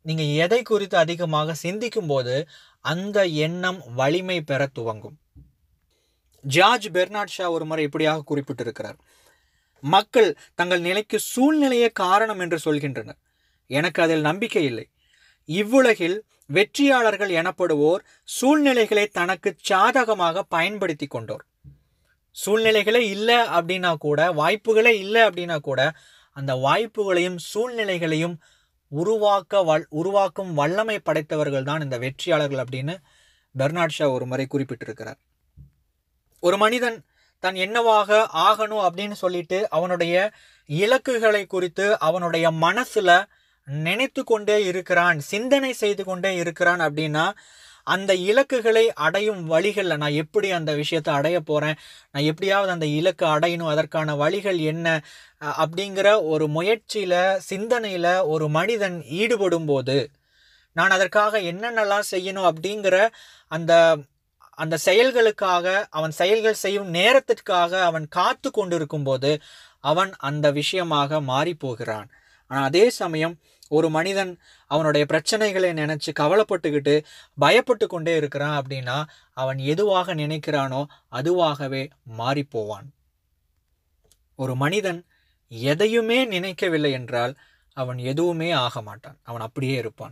நீங்கள் எதை குறித்து அதிகமாக சிந்திக்கும் போது அந்த எண்ணம் வலிமை பெற துவங்கும். ஜார்ஜ் பெர்னார்ட் ஷா ஒரு முறை இப்படியாக குறிப்பிட்டிருக்கிறார், மக்கள் தங்கள் நிலைக்கு சூழ்நிலையே காரணம் என்று சொல்கின்றனர். எனக்கு அதில் நம்பிக்கை இல்லை. இவ்வுலகில் வெற்றியாளர்கள் எனப்படுவோர் சூழ்நிலைகளை தனக்கு சாதகமாக பயன்படுத்தி கொண்டோர். சூழ்நிலைகளே இல்லை அப்படின்னா கூட, வாய்ப்புகளே இல்லை அப்படின்னா கூட, அந்த வாய்ப்புகளையும் சூழ்நிலைகளையும் உருவாக்க வல் உருவாக்கும் வல்லமை படைத்தவர்கள் தான் இந்த வெற்றியாளர்கள் அப்படின்னு பெர்னார்ட் ஷா ஒரு முறை குறிப்பிட்டிருக்கிறார். ஒரு மனிதன் தான் என்னவாக ஆகணும் அப்படின்னு சொல்லிட்டு அவனுடைய இலக்குகளை குறித்து அவனுடைய மனசுல நினைத்து கொண்டே இருக்கிறான், சிந்தனை செய்து கொண்டே இருக்கிறான் அப்படின்னா அந்த இலக்குகளை அடையும் வழிகளில் நான் எப்படி அந்த விஷயத்தை அடைய போகிறேன், நான் எப்படியாவது அந்த இலக்கை அடையணும், அதற்கான வழிகள் என்ன அப்படிங்கிற ஒரு முயற்சியில் சிந்தனையில் ஒரு மனிதன் ஈடுபடும் போது நான் அதற்காக என்னென்னலாம் செய்யணும் அப்படிங்கிற அந்த அந்த செயல்களுக்காக அவன் செயல்கள் செய்யும் நேரத்திற்காக அவன் காத்து கொண்டிருக்கும் போது அவன் அந்த விஷயமாக மாறி போகிறான். ஆனால் அதே சமயம் ஒரு மனிதன் அவனுடைய பிரச்சனைகளை நினைச்சு கவலைப்பட்டுக்கிட்டு பயப்பட்டு கொண்டே இருக்கிறான் அப்படின்னா அவன் எதுவாக நினைக்கிறானோ அதுவாகவே மாறி போவான். ஒரு மனிதன் எதையுமே நினைக்கவில்லை என்றால் அவன் எதுவுமே ஆக மாட்டான், அவன் அப்படியே இருப்பான்.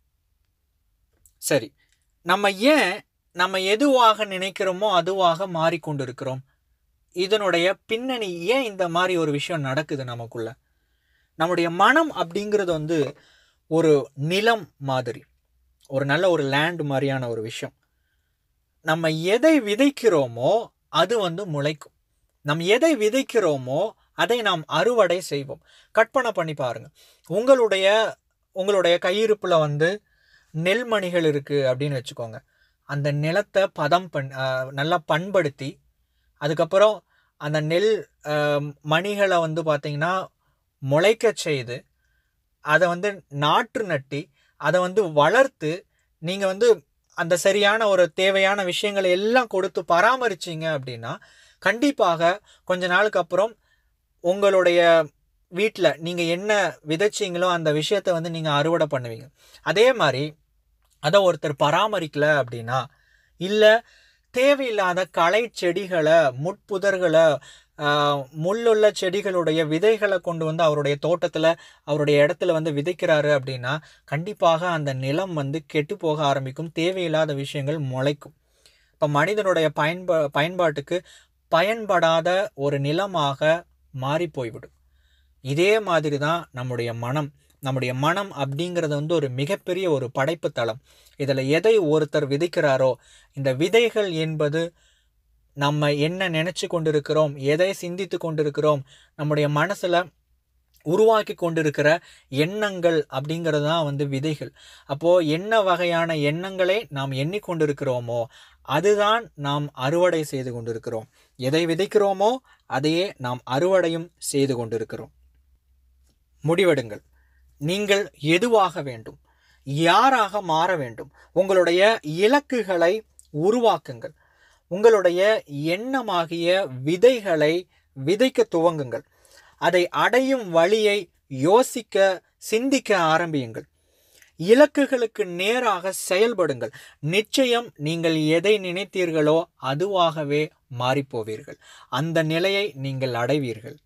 சரி, நம்ம ஏன் நம்ம எதுவாக நினைக்கிறோமோ அதுவாக மாறிக்கொண்டிருக்கிறோம்? இதனுடைய பின்னணி ஏன் இந்த மாதிரி ஒரு விஷயம் நடக்குது நமக்குள்ள? நம்முடைய மனம் அப்படிங்கிறது வந்து ஒரு நிலம் மாதிரி, ஒரு நல்ல ஒரு லேண்ட் மாதிரியான ஒரு விஷயம். நம்ம எதை விதைக்கிறோமோ அது வந்து முளைக்கும். நம்ம எதை விதைக்கிறோமோ அதை நாம் அறுவடை செய்வோம். கற்பனை பண்ணி பாருங்க, உங்களுடைய உங்களுடைய கையிருப்பில் வந்து நெல்மணிகள் இருக்குது அப்படின்னு வச்சுக்கோங்க. அந்த நிலத்தை பதம் பண் நல்லா பண்படுத்தி அதுக்கப்புறம் அந்த நெல் மணிகளை வந்து பார்த்திங்கன்னா முளைக்க செய்து அதை வந்து நாற்று நட்டி அதை வந்து வளர்த்து நீங்கள் வந்து அந்த சரியான ஒரு தேவையான விஷயங்களை எல்லாம் கொடுத்து பராமரிச்சிங்க அப்படின்னா கண்டிப்பாக கொஞ்ச நாளுக்கு அப்புறம் உங்களுடைய வீட்டில் நீங்கள் என்ன விதைச்சிங்களோ அந்த விஷயத்தை வந்து நீங்கள் அறுவடை பண்ணுவீங்க. அதே மாதிரி அதை ஒருத்தர் பராமரிக்கலை அப்படின்னா, இல்லை தேவையில்லாத களை செடிகளை முட்புதர்களை முள்ளுள்ள செடிகளுடைய விதைகளை கொண்டு வந்து அவருடைய தோட்டத்தில் அவருடைய இடத்துல வந்து விதைக்கிறாரு அப்படின்னா கண்டிப்பாக அந்த நிலம் வந்து கெட்டு போக ஆரம்பிக்கும், தேவையில்லாத விஷயங்கள் முளைக்கும். இப்போ மனிதனுடைய பயன்பா பயன்பாட்டுக்கு பயன்படாத ஒரு நிலமாக மாறி போய்விடும். இதே மாதிரி தான் நம்முடைய மனம். நம்முடைய மனம் அப்படிங்கிறது வந்து ஒரு மிகப்பெரிய ஒரு படைப்பு தளம். இதில் எதை ஒருத்தர் விதைக்கிறாரோ, இந்த விதைகள் என்பது நம்ம என்ன நினச்சி கொண்டிருக்கிறோம், எதை சிந்தித்து கொண்டிருக்கிறோம், நம்முடைய மனசில் உருவாக்கி கொண்டிருக்கிற எண்ணங்கள் அப்படிங்கிறது தான் வந்து விதைகள். அப்போது என்ன வகையான எண்ணங்களை நாம் எண்ணிக்கொண்டிருக்கிறோமோ அதுதான் நாம் அறுவடை செய்து கொண்டிருக்கிறோம். எதை விதைக்கிறோமோ அதையே நாம் அறுவடையும் செய்து கொண்டிருக்கிறோம். முடிவெடுங்கள். நீங்கள் எதுவாக வேண்டும், யாராக மாற வேண்டும்? உங்களுடைய இலக்குகளை உருவாக்குங்கள். உங்களுடைய எண்ணமாகிய விதைகளை விதைக்க துவங்குங்கள். அதை அடையும் வழியை யோசிக்க சிந்திக்க ஆரம்பியுங்கள். இலக்குகளுக்கு நேராக செயல்படுங்கள். நிச்சயம் நீங்கள் எதை நினைத்தீர்களோ அதுவாகவே மாறிப்போவீர்கள். அந்த நிலையை நீங்கள் அடைவீர்கள்.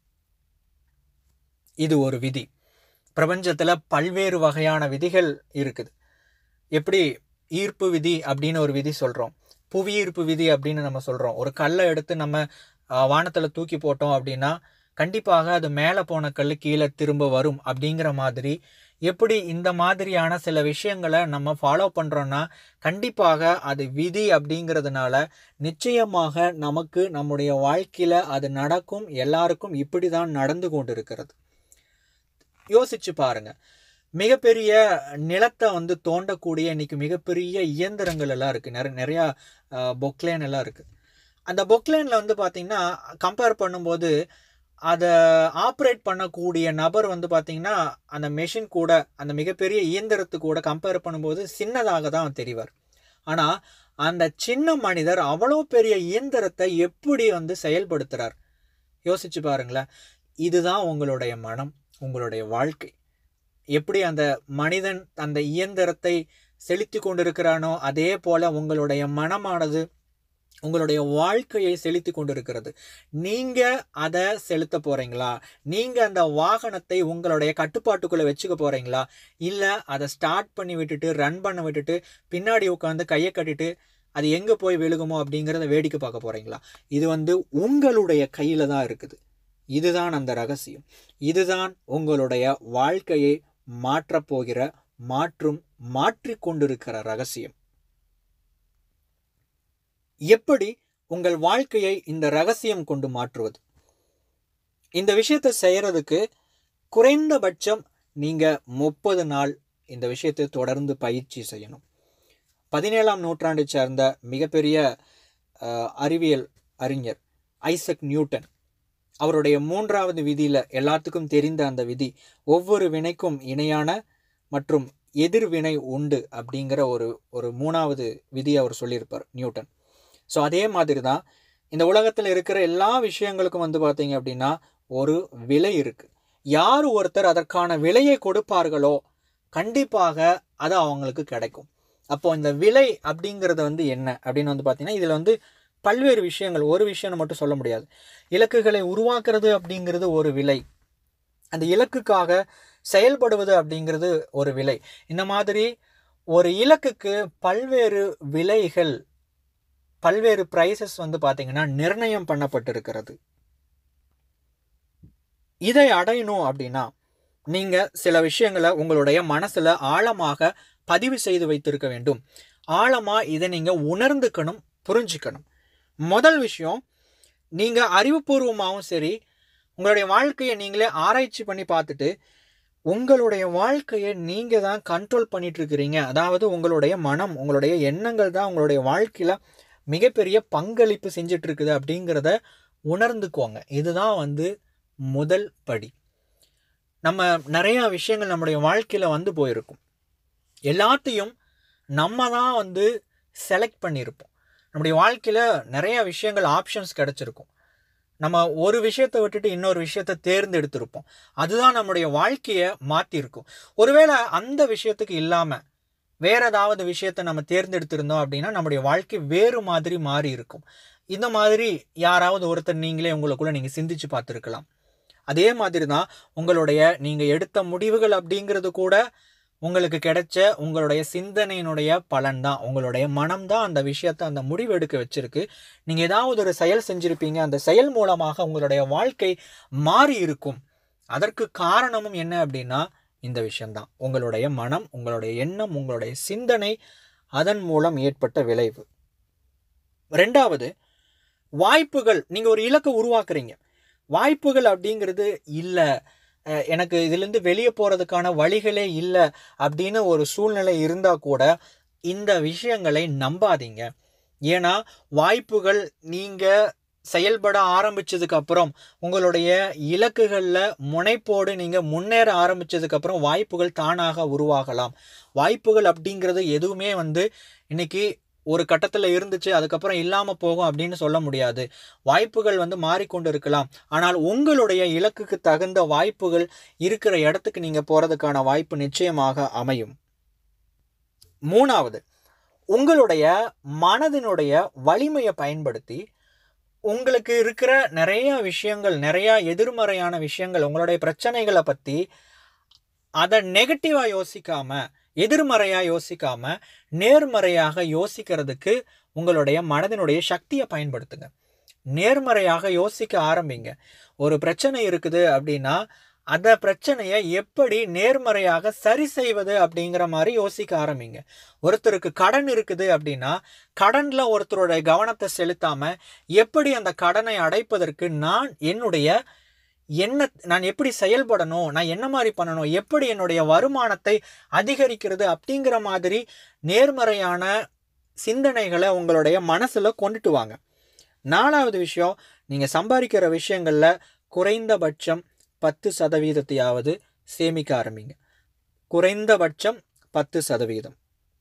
இது ஒரு விதி. பிரபஞ்சத்தில் பல்வேறு வகையான விதிகள் இருக்குது. எப்படி ஈர்ப்பு விதி அப்படின்னு ஒரு விதி சொல்கிறோம், புவியீர்ப்பு விதி அப்படின்னு நம்ம சொல்கிறோம். ஒரு கல்லை எடுத்து நம்ம வானத்தில் தூக்கி போட்டோம் அப்படின்னா கண்டிப்பாக அது மேலே போன கல் கீழே திரும்ப வரும் அப்படிங்கிற மாதிரி, எப்படி இந்த மாதிரியான சில விஷயங்களை நம்ம ஃபாலோ பண்ணுறோன்னா கண்டிப்பாக அது விதி அப்படிங்கிறதுனால நிச்சயமாக நமக்கு நம்முடைய வாழ்க்கையில் அது நடக்கும். எல்லாருக்கும் இப்படி தான் நடந்து கொண்டு இருக்கிறது. யோசிச்சு பாருங்க, மிகப்பெரிய நிலத்தை வந்து தோண்டக்கூடிய இன்னைக்கு மிகப்பெரிய இயந்திரங்கள் எல்லாம் இருக்குது. நிறைய நிறையா பொக்லேன் எல்லாம் இருக்குது. அந்த பொக்லேனில் வந்து பார்த்திங்கன்னா கம்பேர் பண்ணும்போது அதை ஆப்ரேட் பண்ணக்கூடிய நபர் வந்து பார்த்திங்கன்னா அந்த மெஷின் கூட அந்த மிகப்பெரிய இயந்திரத்து கூட கம்பேர் பண்ணும்போது சின்னதாக தான் தெரிவார். ஆனால் அந்த சின்ன மனிதர் அவ்வளோ பெரிய இயந்திரத்தை எப்படி வந்து செயல்படுத்துகிறார் யோசிச்சு பாருங்களேன். இதுதான் உங்களுடைய மனம், உங்களுடைய வாழ்க்கை. எப்படி அந்த மனிதன் அந்த இயந்திரத்தை செலுத்தி கொண்டிருக்கிறானோ அதே போல உங்களுடைய மனமானது உங்களுடைய வாழ்க்கையை செலுத்தி கொண்டிருக்கிறது. நீங்க அதை செலுத்த போறீங்களா? நீங்க அந்த வாகனத்தை உங்களுடைய கட்டுப்பாட்டுக்குள்ள வச்சுக்க போறீங்களா? இல்ல அதை ஸ்டார்ட் பண்ணி விட்டுட்டு ரன் பண்ண விட்டுட்டு பின்னாடி உட்காந்து கையை கட்டிட்டு அது எங்க போய் விழுகுமோ அப்படிங்கிறத வேடிக்கை பார்க்க போறீங்களா? இது வந்து உங்களுடைய கையில தான் இருக்குது. இதுதான் அந்த ரகசியம். இதுதான் உங்களுடைய வாழ்க்கையை மாற்றப்போகிற மாற்றும் மாற்றிக்கொண்டிருக்கிற ரகசியம். எப்படி உங்கள் வாழ்க்கையை இந்த ரகசியம் கொண்டு மாற்றுவது? இந்த விஷயத்தை செய்யறதுக்கு குறைந்தபட்சம் நீங்க முப்பது நாள் இந்த விஷயத்தை தொடர்ந்து பயிற்சி செய்யணும். பதினேழாம் நூற்றாண்டை சேர்ந்த மிகப்பெரிய அறிவியல் அறிஞர் ஐசக் நியூட்டன் அவருடைய மூன்றாவது விதியில எல்லாத்துக்கும் தெரிந்த அந்த விதி, ஒவ்வொரு வினைக்கும் இணையான மற்றும் எதிர்வினை உண்டு அப்படிங்கிற ஒரு ஒரு மூணாவது விதி அவர் சொல்லியிருப்பார் நியூட்டன். ஸோ அதே மாதிரி தான் இந்த உலகத்தில் இருக்கிற எல்லா விஷயங்களுக்கும் வந்து பார்த்தீங்க அப்படின்னா ஒரு விலை இருக்கு. யார் ஒருத்தர் அதற்கான விலையை கொடுப்பார்களோ கண்டிப்பாக அது அவங்களுக்கு கிடைக்கும். அப்போ இந்த விலை அப்படிங்கிறது வந்து என்ன அப்படின்னு வந்து பார்த்தீங்கன்னா இதில் வந்து பல்வேறு விஷயங்கள், ஒரு விஷயம் மட்டும் சொல்ல முடியாது. இலக்குகளை உருவாக்குறது அப்படிங்கிறது ஒரு விலை, அந்த இலக்குக்காக செயல்படுவது அப்படிங்கிறது ஒரு விலை. இந்த மாதிரி ஒரு இலக்குக்கு பல்வேறு விலைகள், பல்வேறு பிரைசஸ் வந்து பார்த்தீங்கன்னா நிர்ணயம் பண்ணப்பட்டிருக்கிறது. இதை அடையணும் அப்படின்னா நீங்க சில விஷயங்களை உங்களுடைய மனசுல ஆழமாக பதிவு செய்து வைத்திருக்க வேண்டும். ஆழமா இதை நீங்க உணர்ந்துக்கணும், புரிஞ்சுக்கணும். முதல் விஷயம், நீங்க அறிவுபூர்வமாகவும் சரி உங்களுடைய வாழ்க்கையை நீங்களே ஆராய்ச்சி பண்ணி பார்த்துட்டு உங்களுடைய வாழ்க்கையை நீங்க தான் கண்ட்ரோல் பண்ணிட்டு இருக்கிறீங்க. அதாவது உங்களுடைய மனம், உங்களுடைய எண்ணங்கள் தான் உங்களுடைய வாழ்க்கையில மிகப்பெரிய பங்களிப்பு செஞ்சுட்டு இருக்குது அப்படிங்கிறத உணர்ந்துக்கோங்க. இதுதான் வந்து முதல் படி. நம்ம நிறைய விஷயங்கள் நம்முடைய வாழ்க்கையில வந்து போயிருக்கும். எல்லாத்தையும் நம்ம தான் வந்து செலக்ட் பண்ணியிருப்போம். நம்முடைய வாழ்க்கையில நிறைய விஷயங்கள் ஆப்ஷன்ஸ் கிடைச்சிருக்கும். நம்ம ஒரு விஷயத்தை விட்டுட்டு இன்னொரு விஷயத்தை தேர்ந்தெடுத்திருப்போம். அதுதான் நம்முடைய வாழ்க்கையை மாற்றிருக்கும். ஒருவேளை அந்த விஷயத்துக்கு இல்லாமல் வேற ஏதாவது விஷயத்தை நம்ம தேர்ந்தெடுத்திருந்தோம் அப்படின்னா நம்முடைய வாழ்க்கை வேறு மாதிரி மாறி இருக்கும். இந்த மாதிரி யாராவது ஒருத்தர் நீங்களே உங்களுக்குள்ள நீங்கள் சிந்திச்சு பார்த்துருக்கலாம். அதே மாதிரி தான் உங்களுடைய நீங்கள் எடுத்த முடிவுகள் அப்படிங்கிறது கூட உங்களுக்கு கிடைச்ச உங்களுடைய சிந்தனையினுடைய பலன் தான். உங்களுடைய மனம் தான் அந்த விஷயத்தை, அந்த முடிவு எடுக்க வச்சிருக்கு. நீங்கள் ஏதாவது ஒரு செயல் செஞ்சுருப்பீங்க, அந்த செயல் மூலமாக உங்களுடைய வாழ்க்கை மாறி இருக்கும். அதற்கு காரணமும் என்ன அப்படின்னா இந்த விஷயம்தான். உங்களுடைய மனம், உங்களுடைய எண்ணம், உங்களுடைய சிந்தனை, அதன் மூலம் ஏற்பட்ட விளைவு. ரெண்டாவது, வாய்ப்புகள். நீங்கள் ஒரு இலக்கை உருவாக்குறீங்க, வாய்ப்புகள் அப்படிங்கிறது இல்லை, எனக்கு இதுலேருந்து வெளியே போகிறதுக்கான வழிகளே இல்லை அப்படின்னு ஒரு சூழ்நிலை இருந்தால் கூட இந்த விஷயங்களை நம்பாதீங்க. ஏன்னா வாய்ப்புகள் நீங்கள் செயல்பட ஆரம்பிச்சதுக்கு அப்புறம், உங்களுடைய இலக்குகளில் முனைப்போடு நீங்கள் முன்னேற ஆரம்பிச்சதுக்கு அப்புறம் வாய்ப்புகள் தானாக உருவாகலாம். வாய்ப்புகள் அப்படிங்கிறது எதுவுமே வந்து இன்னைக்கு ஒரு கட்டத்தில் இருந்துச்சு அதுக்கப்புறம் இல்லாமல் போகும் அப்படின்னு சொல்ல முடியாது. வாய்ப்புகள் வந்து மாறிக்கொண்டு இருக்கலாம். ஆனால் உங்களுடைய இலக்குக்கு தகுந்த வாய்ப்புகள் இருக்கிற இடத்துக்கு நீங்கள் போகிறதுக்கான வாய்ப்பு நிச்சயமாக அமையும். மூணாவது, உங்களுடைய மனதினுடைய வலிமையை பயன்படுத்தி உங்களுக்கு இருக்கிற நிறைய விஷயங்கள், நிறைய எதிர்மறையான விஷயங்கள், உங்களுடைய பிரச்சனைகளை பற்றி அதை நெகட்டிவாக யோசிக்காம, எதிர்மறையாக யோசிக்காம நேர்மறையாக யோசிக்கிறதுக்கு உங்களுடைய மனதினுடைய சக்தியை பயன்படுத்துங்க. நேர்மறையாக யோசிக்க ஆரம்பிங்க. ஒரு பிரச்சனை இருக்குது அப்படின்னா அந்த பிரச்சனையை எப்படி நேர்மறையாக சரி செய்வது அப்படிங்கிற மாதிரி யோசிக்க ஆரம்பிங்க. ஒருத்தருக்கு கடன் இருக்குது அப்படின்னா கடன்ல ஒருத்தருடைய கவனத்தை செலுத்தாம எப்படி அந்த கடனை அடைப்பதற்கு நான் என்னுடைய என்ன நான் எப்படி செயல்படணும், நான் என்ன மாதிரி பண்ணணும், எப்படி என்னுடைய வருமானத்தை அதிகரிக்கிறது அப்படிங்கிற மாதிரி நேர்மறையான சிந்தனைகளை உங்களுடைய மனசுல கொண்டுட்டு வாங்க. நாலாவது விஷயம், நீங்க சம்பாதிக்கிற விஷயங்கள்ல குறைந்தபட்சம் பத்து சதவீதத்தையாவது சேமிக்க ஆரம்பிங்க. குறைந்தபட்சம் பத்து சதவீதம்.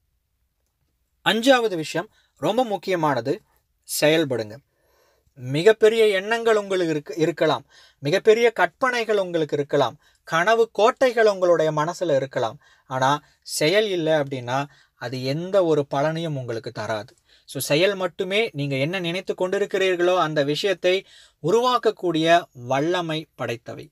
அஞ்சாவது விஷயம் ரொம்ப முக்கியமானது, செயல்படுங்க. மிகப்பெரிய எண்ணங்கள் உங்களுக்கு இருக்கு இருக்கலாம், மிகப்பெரிய கற்பனைகள் உங்களுக்கு இருக்கலாம், கனவு கோட்டைகள் உங்களுடைய மனசில் இருக்கலாம். ஆனால் செயல் இல்லை அப்படின்னா அது எந்த ஒரு பலனையும் உங்களுக்கு தராது. ஸோ செயல் மட்டுமே நீங்கள் என்ன நினைத்து கொண்டிருக்கிறீர்களோ அந்த விஷயத்தை உருவாக்கக்கூடிய வல்லமை படைத்தவை.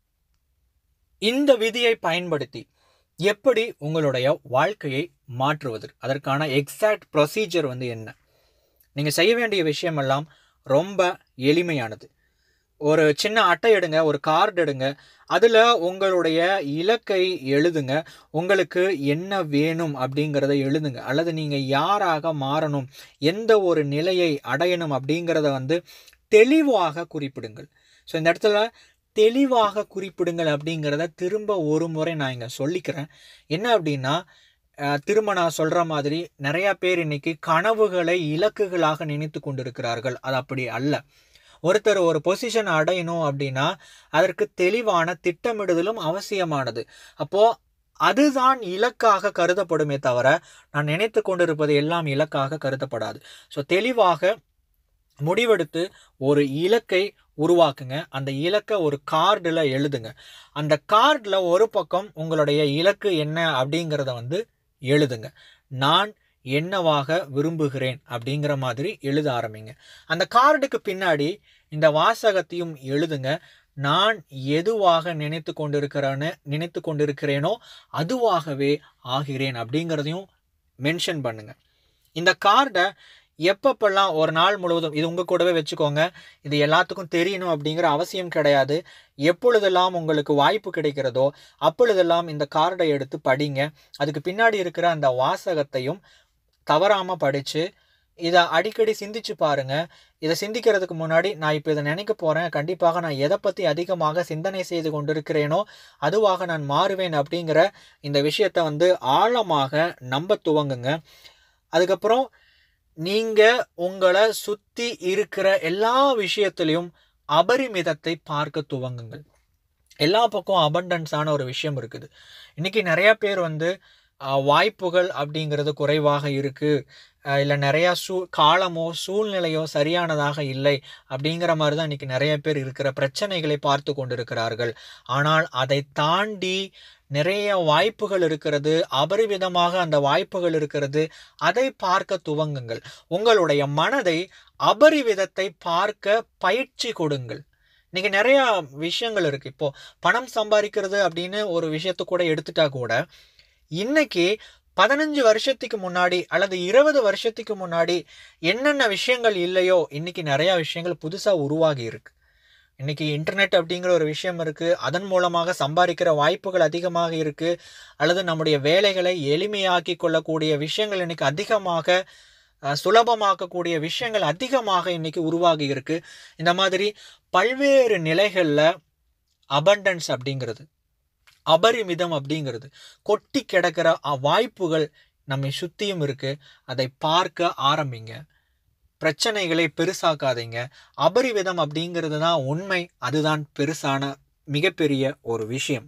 இந்த விதியை பயன்படுத்தி எப்படி உங்களுடைய வாழ்க்கையை மாற்றுவது, அதற்கான எக்ஸாக்ட் ப்ரொசீஜர் வந்து என்ன? நீங்கள் செய்ய வேண்டிய விஷயமெல்லாம் ரொம்ப எளிமையானது. ஒரு சின்ன அட்டை எடுங்க, ஒரு கார்டு எடுங்க, அதில் உங்களுடைய இலக்கை எழுதுங்க, உங்களுக்கு என்ன வேணும் அப்படிங்கிறத எழுதுங்க, அல்லது நீங்கள் யாராக மாறணும், எந்த ஒரு நிலையை அடையணும் அப்படிங்கிறத வந்து தெளிவாக குறிப்பிடுங்கள். ஸோ இந்த இடத்துல தெளிவாக குறிப்பிடுங்கள் அப்படிங்கிறத திரும்ப ஒரு முறை நான் இங்கே சொல்லிக்கிறேன். என்ன அப்படின்னா, திரும்ப நான் சொல்கிற மாதிரி நிறையா பேர் இன்னைக்கு கனவுகளை இலக்குகளாக நினைத்து கொண்டிருக்கிறார்கள். அது அப்படி அல்ல. ஒருத்தர் ஒரு பொசிஷன் அடையணும் அப்படின்னா அதற்கு தெளிவான திட்டமிடுதலும் அவசியமானது. அப்போது அதுதான் இலக்காக கருதப்படுமே தவிர நான் நினைத்து கொண்டிருப்பது எல்லாம் இலக்காக கருதப்படாது. ஸோ தெளிவாக முடிவெடுத்து ஒரு இலக்கை உருவாக்குங்க. அந்த இலக்கை ஒரு கார்டில் எழுதுங்க. அந்த கார்டில் ஒரு பக்கம் உங்களுடைய இலக்கு என்ன அப்படிங்கிறத வந்து எழுதுங்க. நான் என்னவாக விரும்புகிறேன் அப்படிங்கிற மாதிரி எழுத ஆரம்பிங்க. அந்த கார்டுக்கு பின்னாடி இந்த வாசகத்தையும் எழுதுங்க. நான் எதுவாக நினைத்து கொண்டிருக்கிறேன்னு நினைத்து கொண்டிருக்கிறேனோ அதுவாகவே ஆகிறேன் அப்படிங்கிறதையும் மென்ஷன் பண்ணுங்க. இந்த கார்டை எப்பப்பெல்லாம் ஒரு நாள் முழுவதும் இது உங்கள் கூடவே வச்சுக்கோங்க. இது எல்லாத்துக்கும் தெரியணும் அப்படிங்கிற அவசியம் கிடையாது. எப்பொழுதெல்லாம் உங்களுக்கு வாய்ப்பு கிடைக்கிறதோ அப்பொழுதெல்லாம் இந்த கார்டை எடுத்து படிங்க. அதுக்கு பின்னாடி இருக்கிற அந்த வாசகத்தையும் தவறாமல் படித்து இதை அடிக்கடி சிந்திச்சு பாருங்கள். இதை சிந்திக்கிறதுக்கு முன்னாடி நான் இப்போ இதை நினைக்க போகிறேன், கண்டிப்பாக நான் எதை பற்றி அதிகமாக சிந்தனை செய்து கொண்டிருக்கிறேனோ அதுவாக நான் மாறுவேன் அப்படிங்கிற இந்த விஷயத்தை வந்து ஆழமாக நம்ப துவங்குங்க. அதுக்கப்புறம் நீங்கள் உங்களை சுற்றி இருக்கிற எல்லா விஷயத்துலையும் அபரிமிதத்தை பார்க்க துவங்குங்கள். எல்லா பக்கம் அபண்டன்ஸான ஒரு விஷயம் இருக்குது. இன்றைக்கி நிறையா பேர் வந்து வாய்ப்புகள் அப்படிங்கிறது குறைவாக இருக்குது, இல்லை நிறையா சூ காலமோ சூழ்நிலையோ சரியானதாக இல்லை அப்படிங்கிற மாதிரி தான் இன்றைக்கி நிறைய பேர் இருக்கிற பிரச்சனைகளை பார்த்து கொண்டிருக்கிறார்கள். ஆனால் அதை தாண்டி நிறைய வாய்ப்புகள் இருக்கிறது, அபரிவிதமாக அந்த வாய்ப்புகள் இருக்கிறது. அதை பார்க்க துவங்குங்கள். உங்களுடைய மனதை அபரிவிதத்தை பார்க்க பயிற்சி கொடுங்கள். இன்றைக்கி நிறையா விஷயங்கள் இருக்குது. இப்போது பணம் சம்பாதிக்கிறது அப்படின்னு ஒரு விஷயத்தை கூட எடுத்துட்டா கூட இன்னைக்கு பதினஞ்சு வருஷத்துக்கு முன்னாடி அல்லது இருபது வருஷத்துக்கு முன்னாடி என்னென்ன விஷயங்கள் இல்லையோ இன்னைக்கு நிறையா விஷயங்கள் புதுசாக உருவாகி இருக்கு. இன்னைக்கு இன்டர்நெட் அப்படிங்கிற ஒரு விஷயம் இருக்குது. அதன் மூலமாக சம்பாதிக்கிற வாய்ப்புகள் அதிகமாக இருக்குது. அல்லது நம்முடைய வேலைகளை எளிமையாக்கி கொள்ளக்கூடிய விஷயங்கள் இன்னைக்கு அதிகமாக சுலபமாக்கக்கூடிய விஷயங்கள் அதிகமாக இன்னைக்கு உருவாகி இருக்கு. இந்த மாதிரி பல்வேறு நிலைகளில் அபண்டன்ஸ் அப்படிங்கிறது, அபரிமிதம் அப்படிங்கிறது, கொட்டி கிடக்கிற வாய்ப்புகள் நம்மை சுற்றியும் இருக்குது. அதை பார்க்க ஆரம்பிங்க. பிரச்சனைகளை பெருசாக்காதீங்க. அபரிவிதம் அப்படிங்கிறது தான் உண்மை. அதுதான் பெருசான மிகப்பெரிய ஒரு விஷயம்.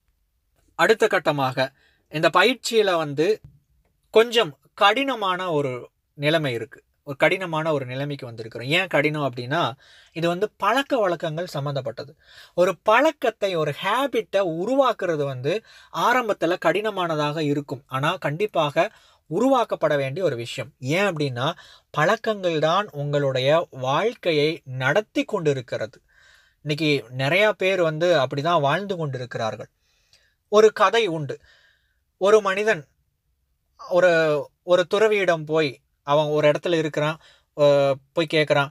அடுத்த கட்டமாக இந்த பயிற்சியில் வந்து கொஞ்சம் கடினமான ஒரு நிலைமை இருக்குது. ஒரு கடினமான ஒரு நிலைமைக்கு வந்திருக்கிறோம். ஏன் கடினம் அப்படின்னா, இது வந்து பழக்க வழக்கங்கள் சம்மந்தப்பட்டது. ஒரு பழக்கத்தை, ஒரு ஹேபிட்டை உருவாக்குறது வந்து ஆரம்பத்தில் கடினமானதாக இருக்கும். ஆனால் கண்டிப்பாக உருவாக்கப்பட வேண்டிய ஒரு விஷயம். ஏன் அப்படின்னா, பழக்கங்கள் தான் உங்களுடைய வாழ்க்கையை நடத்தி கொண்டிருக்கிறது. இன்னைக்கு நிறையா பேர் வந்து அப்படி தான் வாழ்ந்து கொண்டிருக்கிறார்கள். ஒரு கதை உண்டு. ஒரு மனிதன் ஒரு ஒரு துறவியிடம் போய் அவன் ஒரு இடத்துல இருக்கிறான், போய் கேட்குறான்.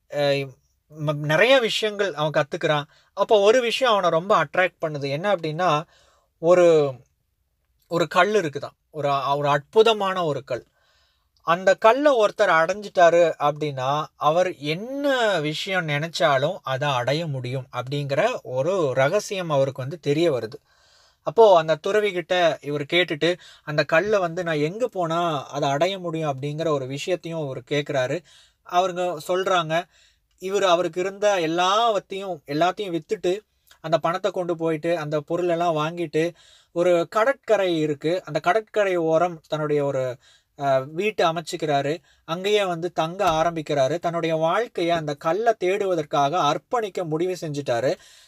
நிறைய விஷயங்கள் அவன் கற்றுக்கிறான். அப்போ ஒரு விஷயம் அவனை ரொம்ப அட்ராக்ட் பண்ணுது. என்ன அப்படின்னா, ஒரு ஒரு கல் இருக்குதான், ஒரு ஒரு அற்புதமான ஒரு கல். அந்த கல்லை ஒருத்தர் அடைஞ்சிட்டாரு அப்படின்னா அவர் என்ன விஷயம் நினைச்சாலும் அதை அடைய முடியும் அப்படிங்கிற ஒரு ரகசியம் அவருக்கு வந்து தெரிய வருது. அப்போது அந்த துறவிகிட்ட இவர் கேட்டுட்டு அந்த கல்லை வந்து நான் எங்கே போனால் அதை அடைய முடியும் அப்படிங்கிற ஒரு விஷயத்தையும் அவர் கேட்குறாரு. அவருங்க சொல்கிறாங்க, இவர் அவருக்கு இருந்த எல்லாவற்றையும் எல்லாத்தையும் விற்றுட்டு அந்த பணத்தை கொண்டு போயிட்டு அந்த பொருளெல்லாம் வாங்கிட்டு ஒரு கடற்கரை இருக்குது, அந்த கடற்கரை ஓரம் தன்னுடைய ஒரு வீட்டை அமைச்சிக்கிறாரு. அங்கேயே வந்து தங்க ஆரம்பிக்கிறாரு. தன்னுடைய வாழ்க்கையை அந்த கல்லை தேடுவதற்காக அர்ப்பணிக்க முடிவு செஞ்சுட்டாரு.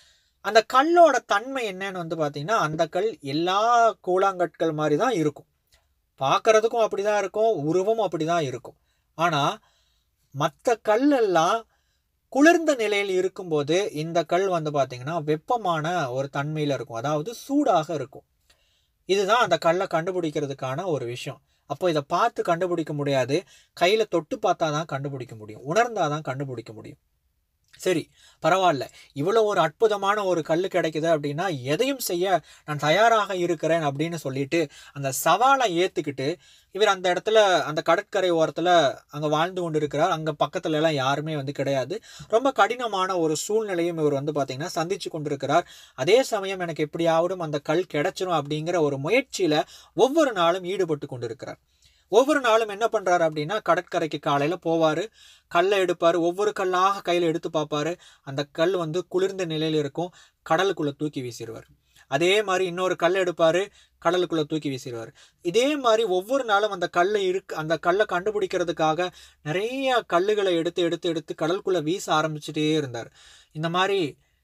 அந்த கல்லோட தன்மை என்னன்னு வந்து பார்த்தீங்கன்னா, அந்த கல் எல்லா கூழாங்கற்கள் மாதிரி தான் இருக்கும். பார்க்கறதுக்கும் அப்படிதான் இருக்கும், உருவமும் அப்படிதான் இருக்கும். ஆனால் மற்ற கல்லெல்லாம் குளிர்ந்த நிலையில் இருக்கும்போது இந்த கல் வந்து பார்த்தீங்கன்னா வெப்பமான ஒரு தன்மையில் இருக்கும், அதாவது சூடாக இருக்கும். இதுதான் அந்த கல்லை கண்டுபிடிக்கிறதுக்கான ஒரு விஷயம். அப்போ இதை பார்த்து கண்டுபிடிக்க முடியாது, கையில் தொட்டு பார்த்தா தான் கண்டுபிடிக்க முடியும், உணர்ந்தால் தான் கண்டுபிடிக்க முடியும். சரி, பரவாயில்ல, இவ்வளோ ஒரு அற்புதமான ஒரு கல் கிடைக்குது அப்படின்னா எதையும் செய்ய நான் தயாராக இருக்கிறேன் அப்படின்னு சொல்லிட்டு அந்த சவாலை ஏற்றுக்கிட்டு இவர் அந்த இடத்துல அந்த கடற்கரை ஓரத்தில் அங்கே வாழ்ந்து கொண்டு இருக்கிறார். அங்கே பக்கத்துல எல்லாம் யாருமே வந்து கிடையாது. ரொம்ப கடினமான ஒரு சூழ்நிலையும் இவர் வந்து பார்த்தீங்கன்னா சந்திச்சு கொண்டிருக்கிறார். அதே சமயம் எனக்கு எப்படியாவது அந்த கல் கிடைச்சிரும் அப்படிங்கிற ஒரு முயற்சியில் ஒவ்வொரு நாளும் ஈடுபட்டு கொண்டிருக்கிறார். ஒவ்வொரு நாளும் என்ன பண்ணுறாரு அப்படின்னா, கடற்கரைக்கு காலையில் போவார், கல்லை எடுப்பார், ஒவ்வொரு கல்லாக கையில் எடுத்து பார்ப்பார். அந்த கல் வந்து குளிர்ந்த நிலையில் இருக்கும், கடலுக்குள்ளே தூக்கி வீசிடுவார். அதே மாதிரி இன்னொரு கல்லை எடுப்பார், கடலுக்குள்ளே தூக்கி வீசிடுவார். இதே மாதிரி ஒவ்வொரு நாளும் அந்த கல்லை இருக்கு அந்த கல்லை கண்டுபிடிக்கிறதுக்காக நிறைய கல்லுகளை எடுத்து எடுத்து எடுத்து கடலுக்குள்ளே வீச ஆரம்பிச்சுட்டே இருந்தார். இந்த மாதிரி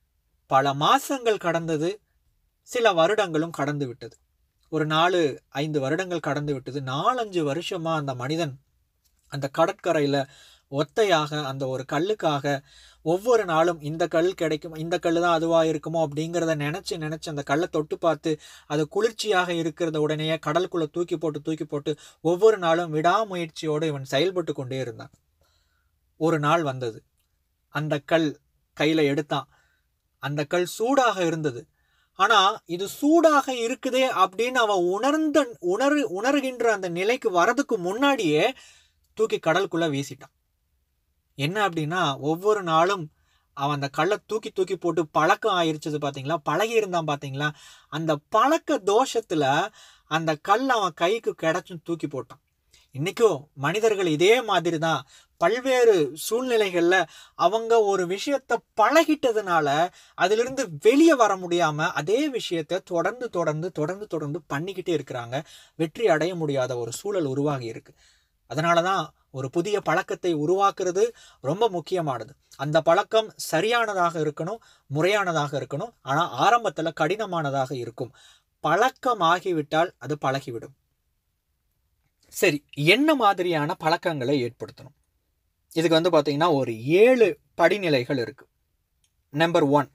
பல மாதங்கள் கடந்தது, சில வருடங்களும் கடந்து விட்டது. ஒரு நாலு ஐந்து வருடங்கள் கடந்து விட்டது. நாலஞ்சு வருஷமா அந்த மனிதன் அந்த கடற்கரையில் ஒத்தையாக அந்த ஒரு கல்லுக்காக ஒவ்வொரு நாளும் இந்த கல் கிடைக்கும், இந்த கல் தான் அதுவாக இருக்குமோ அப்படிங்கிறத நினச்சி நினச்சி அந்த கல்லை தொட்டு பார்த்து அது குளிர்ச்சியாக இருக்கிறத உடனே கடலுக்குள்ளே தூக்கி போட்டு தூக்கி போட்டு ஒவ்வொரு நாளும் விடாமுயற்சியோடு இவன் செயல்பட்டு கொண்டே இருந்தான். ஒரு நாள் வந்தது, அந்த கல் கையில் எடுத்தான். அந்த கல் சூடாக இருந்தது. ஆனால் இது சூடாக இருக்குதே அப்படின்னு அவன் உணர்ந்த உணரு உணர்கின்ற அந்த நிலைக்கு வரதுக்கு முன்னாடியே தூக்கி கடலுக்குள்ளே வீசிட்டான். என்ன அப்படின்னா, ஒவ்வொரு நாளும் அவன் அந்த கல்லை தூக்கி தூக்கி போட்டு பழக்கம் ஆயிடுச்சது பார்த்தீங்களா, பழகி இருந்தான் பார்த்தீங்களா, அந்த பழக்க தோஷத்தில் அந்த கல் அவன் கைக்கு கிடைச்சும் தூக்கி போட்டான். இன்றைக்கும் மனிதர்கள் இதே மாதிரி தான் பல்வேறு சூழ்நிலைகளில் அவங்க ஒரு விஷயத்தை பழகிட்டதுனால அதிலிருந்து வெளியே வர முடியாமல் அதே விஷயத்தை தொடர்ந்து தொடர்ந்து தொடர்ந்து தொடர்ந்து பண்ணிக்கிட்டே இருக்கிறாங்க. வெற்றி அடைய முடியாத ஒரு சூழல் உருவாகி இருக்கு. அதனால தான் ஒரு புதிய பழக்கத்தை உருவாக்குறது ரொம்ப முக்கியமானது. அந்த பழக்கம் சரியானதாக இருக்கணும், முறையானதாக இருக்கணும். ஆனால் ஆரம்பத்தில் கடினமானதாக இருக்கும். பழக்கம் ஆகிவிட்டால் அது பழகிவிடும். சரி, என்ன மாதிரியான பழக்கங்களை ஏற்படுத்தணும்? இதுக்கு வந்து பார்த்தீங்கன்னா ஒரு ஏழு படிநிலைகள் இருக்கு. நம்பர் ஒன்,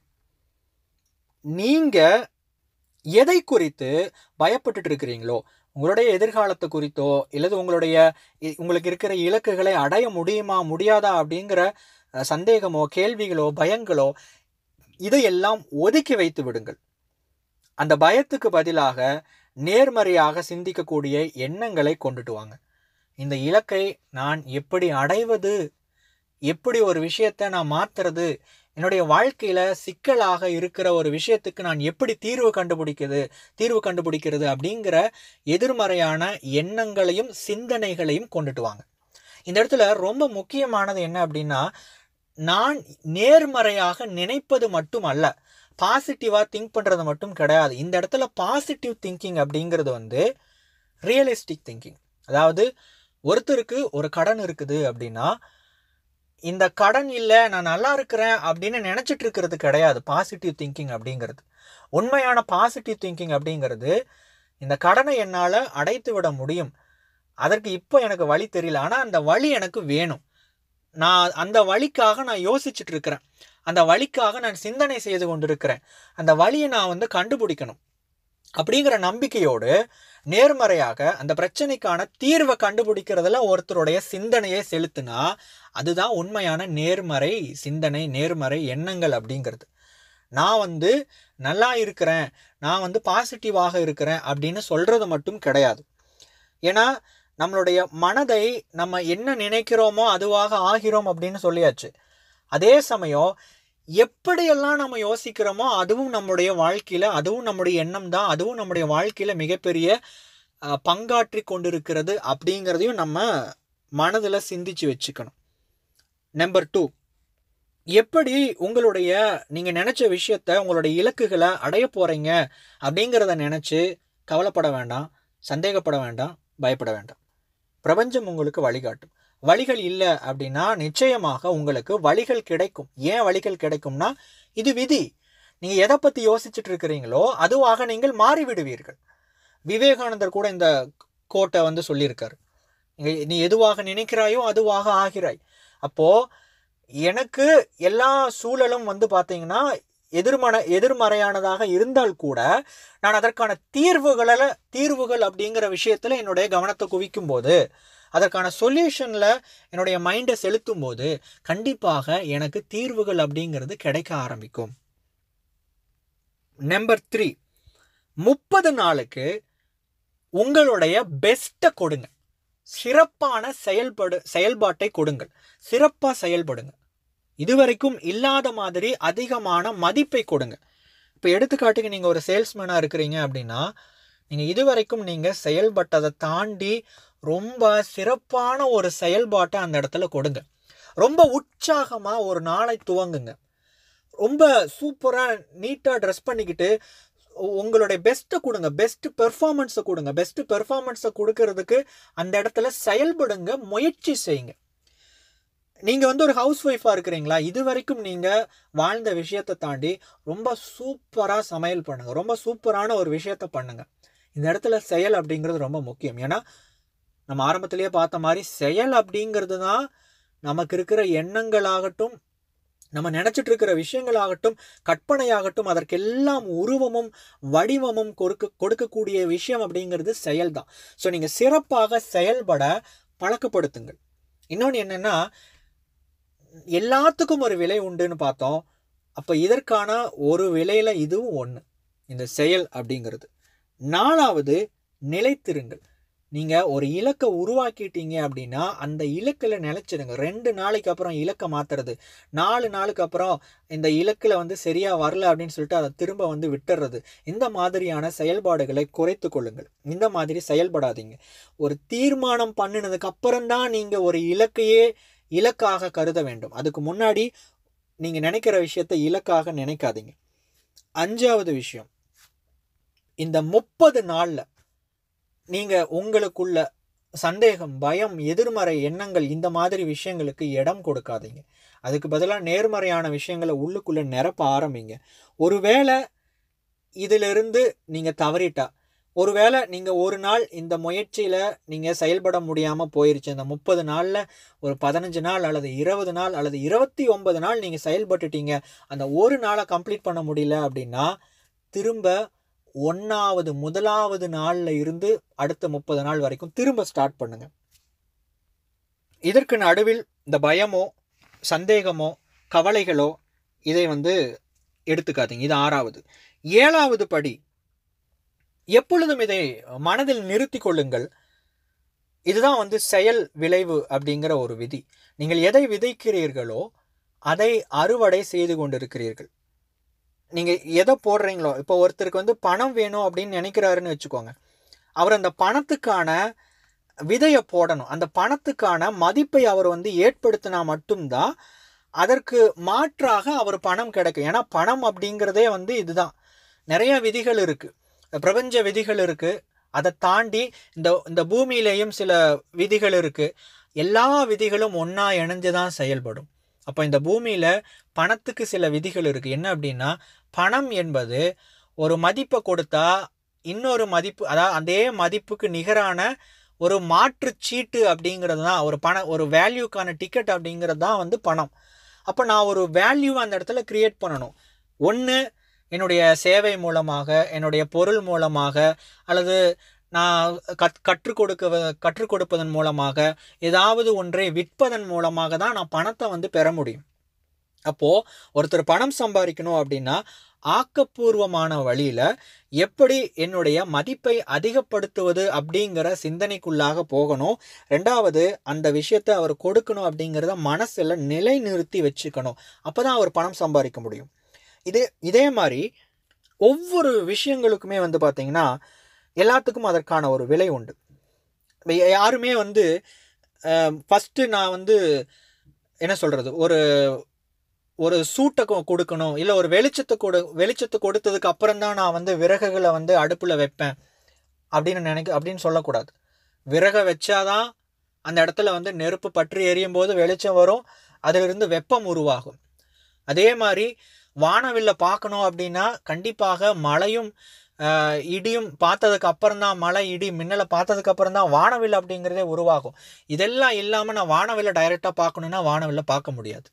நீங்க எதை குறித்து பயப்பட்டுட்டு இருக்கிறீங்களோ, உங்களுடைய எதிர்காலத்தை குறித்தோ இல்லது உங்களுடைய உங்களுக்கு இருக்கிற இலக்குகளை அடைய முடியுமா முடியாதா அப்படிங்கிற சந்தேகமோ கேள்விகளோ பயங்களோ இதையெல்லாம் ஒதுக்கி வைத்து விடுங்கள். அந்த பயத்துக்கு பதிலாக நேர்மறையாக சிந்திக்கக்கூடிய எண்ணங்களை கொண்டுட்டு வாங்க. இந்த இலக்கை நான் எப்படி அடைவது, எப்படி ஒரு விஷயத்தை நான் மாற்றுறது, என்னுடைய வாழ்க்கையில் சிக்கலாக இருக்கிற ஒரு விஷயத்துக்கு நான் எப்படி தீர்வு கண்டுபிடிக்கிறது தீர்வு கண்டுபிடிக்கிறது அப்படிங்கிற எதிர்மறையான எண்ணங்களையும் சிந்தனைகளையும் கொண்டுட்டு வாங்க. இந்த இடத்துல ரொம்ப முக்கியமானது என்ன அப்படின்னா, நான் நேர்மறையாக நினைப்பது மட்டும் அல்ல, பாசிட்டிவாக திங்க் பண்ணுறது மட்டும் கிடையாது. இந்த இடத்துல பாசிட்டிவ் திங்கிங் அப்படிங்கிறது வந்து ரியலிஸ்டிக் திங்கிங். அதாவது ஒருத்தருக்கு ஒரு கடன் இருக்குது அப்படின்னா, இந்த கடன் இல்லை நான் நல்லா இருக்கிறேன் அப்படின்னு நினச்சிட்டு இருக்கிறது கிடையாது பாசிட்டிவ் திங்கிங் அப்படிங்கிறது. உண்மையான பாசிட்டிவ் திங்கிங் அப்படிங்கிறது, இந்த கடனை என்னால் அடைத்து விட முடியும், அதற்கு இப்போ எனக்கு வழி தெரியல, ஆனால் அந்த வழி எனக்கு வேணும், நான் அந்த வழிக்காக நான் யோசிச்சுட்டு இருக்கிறேன், அந்த வழிக்காக நான் சிந்தனை செய்து கொண்டிருக்கிறேன், அந்த வழியை நான் வந்து கண்டுபிடிக்கணும் அப்படிங்கிற நம்பிக்கையோடு நேர்மறையாக அந்த பிரச்சனைக்கான தீர்வை கண்டுபிடிக்கிறதுல ஒருத்தருடைய சிந்தனையை செலுத்தினா அதுதான் உண்மையான நேர்மறை சிந்தனை, நேர்மறை எண்ணங்கள் அப்படிங்கிறது. நான் வந்து நல்லா இருக்கிறேன், நான் வந்து பாசிட்டிவாக இருக்கிறேன் அப்படின்னு சொல்கிறது மட்டும் கிடையாது. ஏன்னா நம்மளுடைய மனதை நம்ம என்ன நினைக்கிறோமோ அதுவாக ஆகிறோம் அப்படின்னு சொல்லியாச்சு. அதே சமயம் எப்படியெல்லாம் நம்ம யோசிக்கிறோமோ அதுவும் நம்முடைய வாழ்க்கையில், அதுவும் நம்முடைய எண்ணம் தான், அதுவும் நம்முடைய வாழ்க்கையில் மிகப்பெரிய பங்காற்றி கொண்டிருக்கிறது அப்படிங்கிறதையும் நம்ம மனதில் சிந்திச்சு வச்சுக்கணும். நம்பர் டூ, எப்படி உங்களுடைய நீங்கள் நினச்ச விஷயத்த உங்களுடைய இலக்குகளை அடைய போகிறீங்க அப்படிங்கிறத நினச்சி கவலைப்பட வேண்டாம், சந்தேகப்பட வேண்டாம், பயப்பட வேண்டாம். பிரபஞ்சம் உங்களுக்கு வழிகாட்டும். வழிகள் இல்லை அப்படின்னா நிச்சயமாக உங்களுக்கு வழிகள் கிடைக்கும். ஏன் வழிகள் கிடைக்கும்னா இது விதி. நீங்கள் எதை பற்றி யோசிச்சுட்டு இருக்கிறீங்களோ அதுவாக நீங்கள் மாறிவிடுவீர்கள். விவேகானந்தர் கூட இந்த கோட்டை வந்து சொல்லியிருக்காரு, நீ எதுவாக நினைக்கிறாயோ அதுவாக ஆகிறாய். அப்போது எனக்கு எல்லா சூழலும் வந்து பார்த்தீங்கன்னா எதிர்மன எதிர்மறையானதாக இருந்தால் கூட நான் அதற்கான தீர்வுகளில் தீர்வுகள் அப்படிங்கிற விஷயத்தில் என்னுடைய கவனத்தை குவிக்கும் போது, அதற்கான சொல்யூஷனில் என்னுடைய மைண்டை செலுத்தும் போது கண்டிப்பாக எனக்கு தீர்வுகள் அப்படிங்கிறது கிடைக்க ஆரம்பிக்கும். நம்பர் த்ரீ, முப்பது நாளுக்கு உங்களுடைய பெஸ்ட்டை கொடுங்க. சிறப்பான செயல்படு செயல்பாட்டை கொடுங்கள். சிறப்பாக செயல்படுங்க. இதுவரைக்கும் இல்லாத மாதிரி அதிகமான மதிப்பை கொடுங்க. இப்போ எடுத்துக்காட்டுக்கு நீங்கள் ஒரு சேல்ஸ்மேனாக இருக்கிறீங்க அப்படின்னா, நீங்கள் இதுவரைக்கும் நீங்கள் செயல்பட்டதை தாண்டி ரொம்ப சிறப்பான ஒரு செயல்பாட்டை அந்த இடத்துல கொடுங்க. ரொம்ப உற்சாகமாக ஒரு நாளை துவங்குங்க. ரொம்ப சூப்பராக நீட்டாக ட்ரெஸ் பண்ணிக்கிட்டு உங்களுடைய பெஸ்ட்டை கொடுங்க. பெஸ்ட் பெர்ஃபார்மன்ஸை கொடுங்க. பெஸ்ட் பெர்ஃபார்மன்ஸை கொடுக்கறதுக்கு அந்த இடத்துல செயல்படுங்க, முயற்சி செய்யுங்க. நீங்கள் வந்து ஒரு ஹவுஸ் ஒய்ஃபாக இருக்கிறீங்களா, இது வரைக்கும் நீங்கள் வாழ்ந்த விஷயத்தை தாண்டி ரொம்ப சூப்பராக சமையல் பண்ணுங்கள். ரொம்ப சூப்பரான ஒரு விஷயத்த பண்ணுங்கள். இந்த இடத்துல செயல் அப்படிங்கிறது ரொம்ப முக்கியம். ஏன்னா நம்ம ஆரம்பத்திலேயே பார்த்த மாதிரி செயல் அப்படிங்கிறது தான் நமக்கு இருக்கிற எண்ணங்களாகட்டும், நம்ம நினச்சிட்டு இருக்கிற விஷயங்களாகட்டும், கற்பனையாகட்டும், அதற்கெல்லாம் உருவமும் வடிவமும் கொடுக்க கொடுக்கக்கூடிய விஷயம் அப்படிங்கிறது செயல் தான். ஸோ நீங்கள் சிறப்பாக செயல்பட பழக்கப்படுத்துங்கள். இன்னொன்று என்னென்னா, எல்லாத்துக்கும் ஒரு விலை உண்டுன்னு பார்த்தோம். அப்போ இதற்கான ஒரு விலையில் இதுவும் ஒன்று, இந்த செயல் அப்படிங்கிறது. நாலாவது, நிலைத்திருங்கள். நீங்கள் ஒரு இலக்கை உருவாக்கிட்டீங்க அப்படின்னா அந்த இலக்கில் நிலைச்சிடுங்க. ரெண்டு நாளைக்கு அப்புறம் இலக்கை மாற்றுறது, நாலு நாளுக்கு அப்புறம் இந்த இலக்கில் வந்து சரியாக வரல அப்படின்னு சொல்லிட்டு அதை திரும்ப வந்து விட்டுறது, இந்த மாதிரியான செயல்பாடுகளை குறைத்து கொள்ளுங்கள். இந்த மாதிரி செயல்படாதீங்க. ஒரு தீர்மானம் பண்ணினதுக்கு அப்புறம்தான் நீங்கள் ஒரு இலக்கையே இலக்காக கருத வேண்டும். அதுக்கு முன்னாடி நீங்கள் நினைக்கிற விஷயத்தை இலக்காக நினைக்காதீங்க. அஞ்சாவது விஷயம், இந்த முப்பது நாளில் நீங்கள் உங்களுக்குள்ள சந்தேகம், பயம், எதிர்மறை எண்ணங்கள் இந்த மாதிரி விஷயங்களுக்கு இடம் கொடுக்காதீங்க. அதுக்கு பதிலாக நேர்மறையான விஷயங்களை உள்ளுக்குள்ளே நிரப்ப ஆரம்பிங்க. ஒருவேளை இதிலிருந்து நீங்கள் தவறிட்டா, ஒருவேளை நீங்கள் ஒரு நாள் இந்த முயற்சியில் நீங்கள் செயல்பட முடியாமல் போயிருச்சு, இந்த முப்பது நாளில் ஒரு பதினஞ்சு நாள் அல்லது இருபது நாள் அல்லது இருபத்தி ஒன்பது நாள் நீங்கள் செயல்பட்டுட்டீங்க, அந்த ஒரு நாளை கம்ப்ளீட் பண்ண முடியல அப்படின்னா திரும்ப ஒன்றாவது முதலாவது நாளில் இருந்து அடுத்த முப்பது நாள் வரைக்கும் திரும்ப ஸ்டார்ட் பண்ணுங்க. இதற்கு நடுவில் இந்த பயமோ சந்தேகமோ கவலைகளோ இதை வந்து எடுத்துக்காதீங்க. இது ஆறாவது. ஏழாவது படி, எப்பொழுதும் இதை மனதில் நிறுத்தி கொள்ளுங்கள். இதுதான் வந்து செயல் விளைவு அப்படிங்கிற ஒரு விதி. நீங்கள் எதை விதைக்கிறீர்களோ அதை அறுவடை செய்து கொண்டிருக்கிறீர்கள். நீங்கள் எதை போடுறீங்களோ, இப்போ ஒருத்தருக்கு வந்து பணம் வேணும் அப்படின்னு நினைக்கிறாருன்னு வச்சுக்கோங்க, அவர் அந்த பணத்துக்கான விதையை போடணும். அந்த பணத்துக்கான மதிப்பை அவர் வந்து ஏற்படுத்தினா மட்டும்தான் அதற்கு மாற்றாக அவர் பணம் கிடைக்கும். ஏன்னா பணம் அப்படிங்கிறதே வந்து இதுதான். நிறைய விதிகள் இருக்குது, பிரபஞ்ச விதிகள் இருக்குது. அதை தாண்டி இந்த இந்த பூமியிலேயும் சில விதிகள் இருக்குது. எல்லா விதிகளும் ஒன்றா இணைஞ்சு தான் செயல்படும். அப்போ இந்த பூமியில் பணத்துக்கு சில விதிகள் இருக்குது. என்ன அப்படின்னா, பணம் என்பது ஒரு மதிப்பை கொடுத்தா இன்னொரு மதிப்பு, அதாவது அதே மதிப்புக்கு நிகரான ஒரு மாற்று சீட்டு அப்படிங்கிறது தான் ஒரு பண ஒரு வேல்யூக்கான டிக்கெட் அப்படிங்கிறது தான் வந்து பணம். அப்போ நான் ஒரு வேல்யூ அந்த இடத்துல கிரியேட் பண்ணணும். ஒன்று என்னுடைய சேவை மூலமாக, என்னுடைய பொருள் மூலமாக, அல்லது நான் கத் கற்றுக் கொடுக்க கற்றுக் கொடுப்பதன் மூலமாக, ஏதாவது ஒன்றை விற்பதன் மூலமாக தான் நான் பணத்தை வந்து பெற முடியும். அப்போது ஒருத்தர் பணம் சம்பாதிக்கணும் அப்படின்னா ஆக்கப்பூர்வமான வழியில் எப்படி என்னுடைய மதிப்பை அதிகப்படுத்துவது அப்படிங்கிற சிந்தனைக்குள்ளாக போகணும். ரெண்டாவது, அந்த விஷயத்தை அவர் கொடுக்கணும் அப்படிங்கிறத மனசில் நிலைநிறுத்தி வச்சுக்கணும். அப்போ தான் அவர் பணம் சம்பாதிக்க முடியும். இதே இதே மாதிரி ஒவ்வொரு விஷயங்களுக்குமே வந்து பார்த்திங்கன்னா எல்லாத்துக்கும் அதற்கான ஒரு விலை உண்டு. யாருமே வந்து ஃபஸ்ட்டு நான் வந்து என்ன சொல்கிறது, ஒரு ஒரு சூட்டை கொடுக்கணும், இல்லை ஒரு வெளிச்சத்தை கொடு வெளிச்சத்தை கொடுத்ததுக்கு அப்புறம் தான் நான் வந்து விறகுகளை வந்து அடுப்பில் வைப்பேன் அப்படின்னு நினைக்க அப்படின்னு சொல்லக்கூடாது. விறகை வச்சாதான் அந்த இடத்துல வந்து நெருப்பு பற்றி எரியும் போது வெளிச்சம் வரும், அதிலிருந்து வெப்பம் உருவாகும். அதே மாதிரி வானவில்லை பார்க்கணும் அப்படின்னா கண்டிப்பாக மழையும் இடியும் பார்த்ததுக்கு அப்புறம் தான், மழை இடி மின்னலை பார்த்ததுக்கு அப்புறம் தான் வானவில் அப்படிங்கிறதே உருவாகும். இதெல்லாம் இல்லாமல் நான் வானவில்லை டைரெக்டாக பார்க்கணுன்னா வானவில்லை பார்க்க முடியாது.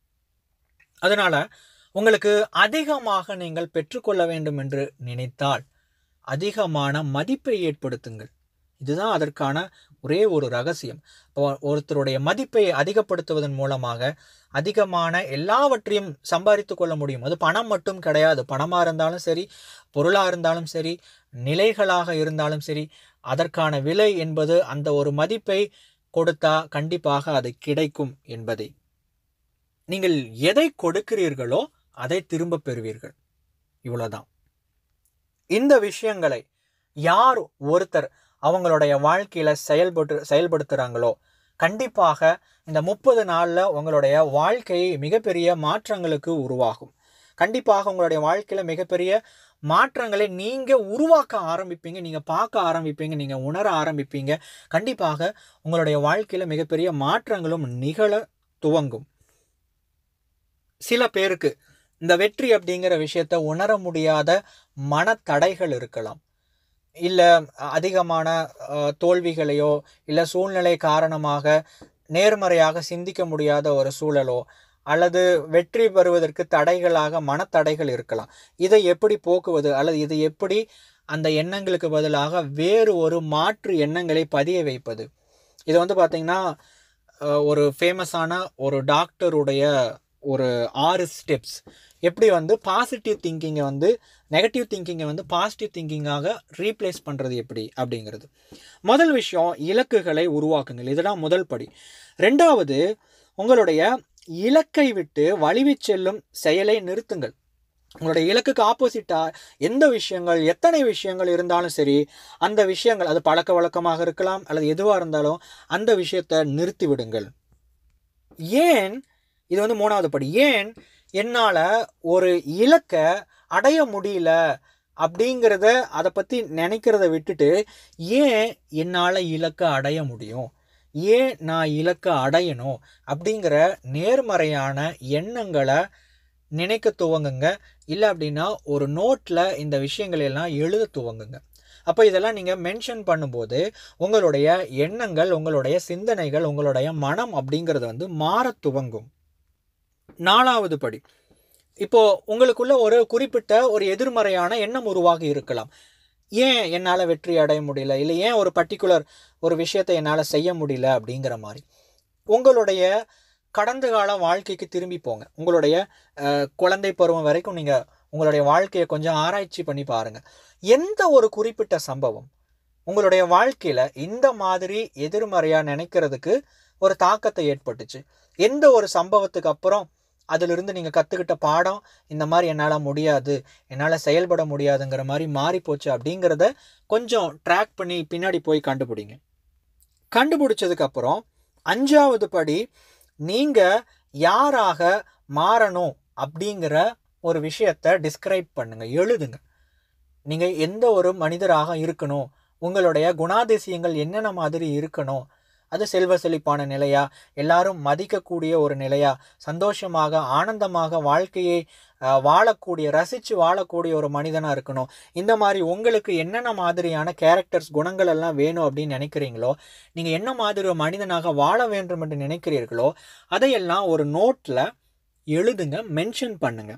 அதனால உங்களுக்கு அதிகமாக நீங்கள் பெற்றுக்கொள்ள வேண்டும் என்று நினைத்தால் அதிகமான மதிப்பை ஏற்படுத்துங்கள். இதுதான் அதற்கான ஒரே ஒரு ரகசியம். ஒருத்தருடைய மதிப்பை அதிகப்படுத்துவதன் மூலமாக அதிகமான எல்லாவற்றையும் சம்பாதித்து கொள்ள முடியும். அது பணம் மட்டும் கிடையாது. பணமாக இருந்தாலும் சரி, பொருளாக இருந்தாலும் சரி, நிலைகளாக இருந்தாலும் சரி, அதற்கான விலை என்பது அந்த ஒரு மதிப்பை கொடுத்தா கண்டிப்பாக அது கிடைக்கும் என்பதை. நீங்கள் எதை கொடுக்கிறீர்களோ அதை திரும்ப பெறுவீர்கள். இவ்வளவுதான். இந்த விஷயங்களை யார் ஒருத்தர் அவங்களுடைய வாழ்க்கையில செயல்பட்டு செயல்படுத்துறாங்களோ கண்டிப்பாக இந்த முப்பது நாள்ல உங்களுடைய வாழ்க்கை மிகப்பெரிய மாற்றங்களுக்கு உருவாகும். கண்டிப்பாக உங்களுடைய வாழ்க்கையில மிகப்பெரிய மாற்றங்களை நீங்க உருவாக்க ஆரம்பிப்பீங்க, நீங்க பார்க்க ஆரம்பிப்பீங்க, நீங்க உணர ஆரம்பிப்பீங்க. கண்டிப்பாக உங்களுடைய வாழ்க்கையில மிகப்பெரிய மாற்றங்களும் நிகழ துவங்கும். சில பேருக்கு இந்த வெற்றி அப்படிங்கிற விஷயத்த உணர முடியாத மனத்தடைகள் இருக்கலாம். இல்லை அதிகமான தோல்விகளையோ இல்லை சூழ்நிலை காரணமாக நேர்மறையாக சிந்திக்க முடியாத ஒரு சூழலோ அல்லது வெற்றி பெறுவதற்கு தடைகளாக மனத்தடைகள் இருக்கலாம். இதை எப்படி போக்குவது அல்லது இதை எப்படி அந்த எண்ணங்களுக்கு பதிலாக வேறு ஒரு மாற்று எண்ணங்களை பதிய வைப்பது? இது வந்து பார்த்திங்கன்னா ஒரு ஃபேமஸான ஒரு டாக்டருடைய ஒரு ஆறு ஸ்டெப்ஸ், எப்படி வந்து பாசிட்டிவ் திங்கிங்கை வந்து நெகட்டிவ் திங்கிங்கை வந்து பாசிட்டிவ் திங்கிங்காக ரீப்ளேஸ் பண்ணுறது எப்படி அப்படிங்கிறது. முதல் விஷயம், இலக்குகளை உருவாக்குங்கள். இதெல்லாம் முதல் படி. ரெண்டாவது, உங்களுடைய இலக்கை விட்டு வலிவி செல்லும் செயலை நிறுத்துங்கள். உங்களுடைய இலக்குக்கு ஆப்போசிட்டாக எந்த விஷயங்கள் எத்தனை விஷயங்கள் இருந்தாலும் சரி, அந்த விஷயங்கள் அது பழக்க வழக்கமாக இருக்கலாம் அல்லது எதுவாக இருந்தாலும் அந்த விஷயத்தை நிறுத்தி விடுங்கள். ஏன் இது வந்து மூணாவது படி. ஏன் என்னால் ஒரு இலக்கை அடைய முடியல அப்படிங்கிறத அதை பற்றி நினைக்கிறத விட்டுட்டு ஏன் என்னால் இலக்கை அடைய முடியும், ஏன் நான் இலக்கை அடையணும் அப்படிங்கிற நேர்மறையான எண்ணங்களை நினைக்க துவங்குங்க. இல்லை அப்படின்னா ஒரு நோட்டில் இந்த விஷயங்களெல்லாம் எழுத துவங்குங்க. அப்போ இதெல்லாம் நீங்கள் மென்ஷன் பண்ணும்போது உங்களுடைய எண்ணங்கள், உங்களுடைய சிந்தனைகள், உங்களுடைய மனம் அப்படிங்கிறது வந்து மாற துவங்கும். நாலாவது படி, இப்போ உங்களுக்குள்ள ஒரு குறிப்பிட்ட ஒரு எதிர்மறையான எண்ணம் உருவாகி இருக்கலாம். ஏன் என்னால் வெற்றி அடைய முடியல, இல்லை ஏன் ஒரு பர்டிகுலர் ஒரு விஷயத்தை என்னால் செய்ய முடியல அப்படிங்கிற மாதிரி உங்களுடைய கடந்த கால வாழ்க்கைக்கு திரும்பி போங்க. உங்களுடைய குழந்தை பருவம் வரைக்கும் நீங்கள் உங்களுடைய வாழ்க்கையை கொஞ்சம் ஆராய்ச்சி பண்ணி பாருங்கள். எந்த ஒரு குறிப்பிட்ட சம்பவம் உங்களுடைய வாழ்க்கையில் இந்த மாதிரி எதிர்மறையாக நினைக்கிறதுக்கு ஒரு தாக்கத்தை ஏற்பட்டுச்சு? எந்த ஒரு சம்பவத்துக்கு அப்புறம் அதிலிருந்து நீங்கள் கற்றுக்கிட்ட பாடம் இந்த மாதிரி என்னால் முடியாது, என்னால் செயல்பட முடியாதுங்கிற மாதிரி மாறி போச்சு அப்படிங்கிறத கொஞ்சம் ட்ராக் பண்ணி பின்னாடி போய் கண்டுபிடிங்க. கண்டுபிடிச்சதுக்கப்புறம் அஞ்சாவது படி, நீங்கள் யாராக மாறணும் அப்படிங்கிற ஒரு விஷயத்தை டிஸ்கிரைப் பண்ணுங்கள், எழுதுங்க. நீங்கள் எந்த ஒரு மனிதராக இருக்கணும், உங்களுடைய குணாதிசயங்கள் என்னென்ன மாதிரி இருக்கணும், அது செல்வ செழிப்பான நிலையா, எல்லாரும் மதிக்கக்கூடிய ஒரு நிலையா, சந்தோஷமாக ஆனந்தமாக வாழ்க்கையை வாழக்கூடிய ரசித்து வாழக்கூடிய ஒரு மனிதனாக இருக்கணும். இந்த மாதிரி உங்களுக்கு என்னென்ன மாதிரியான கேரக்டர்ஸ் குணங்கள் எல்லாம் வேணும் அப்படின்னு நினைக்கிறீங்களோ, நீங்கள் என்ன மாதிரி ஒரு மனிதனாக வாழ வேண்டும் என்று நினைக்கிறீர்களோ அதையெல்லாம் ஒரு நோட்டில் எழுதுங்க, மென்ஷன் பண்ணுங்க.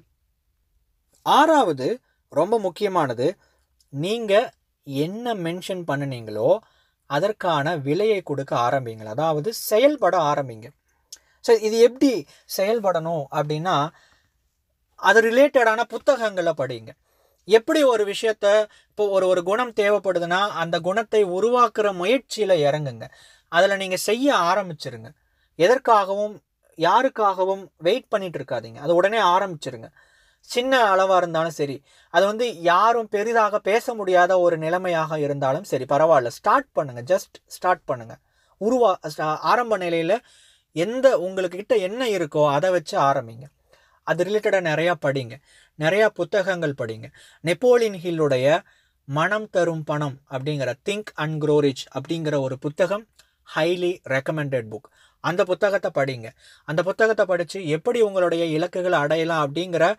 ஆறாவது ரொம்ப முக்கியமானது, நீங்கள் என்ன மென்ஷன் பண்ணினீங்களோ அதற்கான விலையை கொடுக்க ஆரம்பிங்க, அதாவது செயல்பட ஆரம்பிங்க. ஸோ இது எப்படி செயல்படணும் அப்படின்னா, அது ரிலேட்டடான புத்தகங்களை படிங்க. எப்படி ஒரு விஷயத்த இப்போ ஒரு ஒரு குணம் தேவைப்படுதுன்னா அந்த குணத்தை உருவாக்குற முயற்சியில் இறங்குங்க. அதில் நீங்கள் செய்ய ஆரம்பிச்சிருங்க. எதற்காகவும் யாருக்காகவும் வெயிட் பண்ணிட்டு இருக்காதீங்க, அது உடனே ஆரம்பிச்சிருங்க. சின்ன அளவாக இருந்தாலும் சரி, அது வந்து யாரும் பெரிதாக பேச முடியாத ஒரு நிலைமையாக இருந்தாலும் சரி பரவாயில்ல, ஸ்டார்ட் பண்ணுங்கள். ஜஸ்ட் ஸ்டார்ட் பண்ணுங்கள். உருவா ஆரம்ப நிலையில் எந்த உங்களுக்கு கிட்ட என்ன இருக்கோ அதை வச்சு ஆரம்பிங்க. அது ரிலேட்டடாக நிறையா படிங்க, நிறையா புத்தகங்கள் படிங்க. நெப்போலியன் ஹில்லுடைய மனம் தரும் பணம் அப்படிங்கிற திங்க் அண்ட் க்ரோ ரிச் அப்படிங்கிற ஒரு புத்தகம் ஹைலி ரெக்கமெண்டட் புக். அந்த புத்தகத்தை படிங்க. அந்த புத்தகத்தை படித்து எப்படி உங்களுடைய இலக்குகளை அடையலாம் அப்படிங்கிற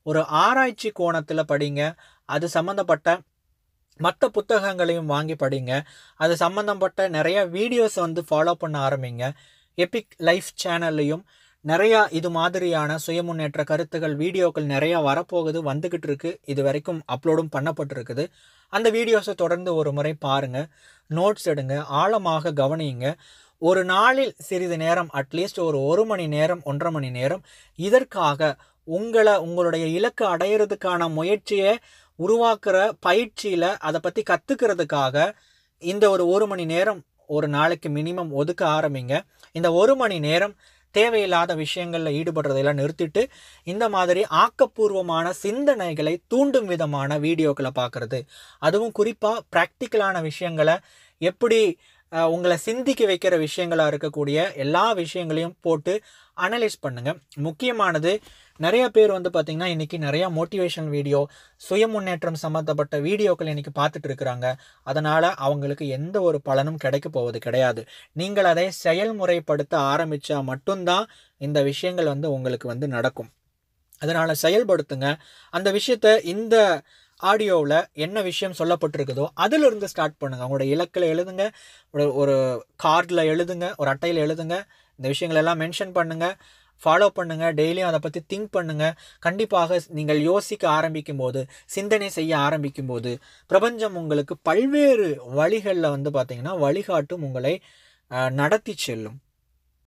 ஒரு ஆராய்ச்சி கோணத்தில் படிங்க. அது சம்மந்தப்பட்ட மற்ற புத்தகங்களையும் வாங்கி படிங்க. அது சம்மந்தப்பட்ட நிறையா வீடியோஸை வந்து ஃபாலோ பண்ண ஆரம்பிங்க. எபிக் லைஃப் சேனல்லையும் நிறையா இது மாதிரியான சுயமுன்னேற்ற கருத்துக்கள் வீடியோக்கள் நிறையா வரப்போகுது, வந்துக்கிட்டு இருக்கு. இது வரைக்கும் அப்லோடும் பண்ணப்பட்டிருக்குது. அந்த வீடியோஸை தொடர்ந்து ஒரு முறை பாருங்கள், நோட்ஸ் எடுங்க, ஆழமாக கவனியுங்க. ஒரு நாளில் சிறிது நேரம், அட்லீஸ்ட் ஒரு ஒரு மணி நேரம் ஒன்றரை மணி நேரம் இதற்காக உங்களை உங்களுடைய இலக்கு அடையிறதுக்கான முயற்சியை உருவாக்குற பயிற்சியில் அதை பற்றி கற்றுக்கிறதுக்காக இந்த ஒரு ஒரு மணி நேரம் ஒரு நாளைக்கு மினிமம் ஒதுக்க ஆரம்பிங்க. இந்த ஒரு மணி நேரம் தேவையில்லாத விஷயங்களில் ஈடுபடுறதையெல்லாம் நிறுத்திட்டு இந்த மாதிரி ஆக்கப்பூர்வமான சிந்தனைகளை தூண்டும் விதமான வீடியோக்களை பார்க்குறது, அதுவும் குறிப்பாக ப்ராக்டிக்கலான விஷயங்களை எப்படி உங்களை சிந்திக்க வைக்கிற விஷயங்களாக இருக்கக்கூடிய எல்லா விஷயங்களையும் போட்டு அனலைஸ் பண்ணுங்கள். முக்கியமானது, நிறைய பேர் வந்து பார்த்திங்கன்னா இன்றைக்கி நிறையா மோட்டிவேஷனல் வீடியோ, சுய முன்னேற்றம் சம்மந்தப்பட்ட வீடியோக்கள் இன்றைக்கி பார்த்துட்டு இருக்கிறாங்க. அதனால் அவங்களுக்கு எந்த ஒரு பலனும் கிடைக்க போவது கிடையாது. நீங்கள் அதை செயல்முறைப்படுத்த ஆரம்பித்தா மட்டும்தான் இந்த விஷயங்கள் வந்து உங்களுக்கு வந்து நடக்கும். அதனால் செயல்படுத்துங்க. அந்த விஷயத்தை இந்த ஆடியோவில் என்ன விஷயம் சொல்லப்பட்டிருக்குதோ அதிலிருந்து ஸ்டார்ட் பண்ணுங்கள். உங்களோட இலக்கில் எழுதுங்க, ஒரு ஒரு கார்டில் எழுதுங்க, ஒரு அட்டையில் எழுதுங்க. இந்த விஷயங்களெல்லாம் மென்ஷன் பண்ணுங்கள், ஃபாலோ பண்ணுங்கள், டெய்லியும் அதை பற்றி திங்க் பண்ணுங்கள். கண்டிப்பாக நீங்கள் யோசிக்க ஆரம்பிக்கும் போது, சிந்தனை செய்ய ஆரம்பிக்கும் போது பிரபஞ்சம் உங்களுக்கு பல்வேறு வழிகளில் வந்து பார்த்திங்கன்னா வழிகாட்டும், உங்களை நடத்தி செல்லும்.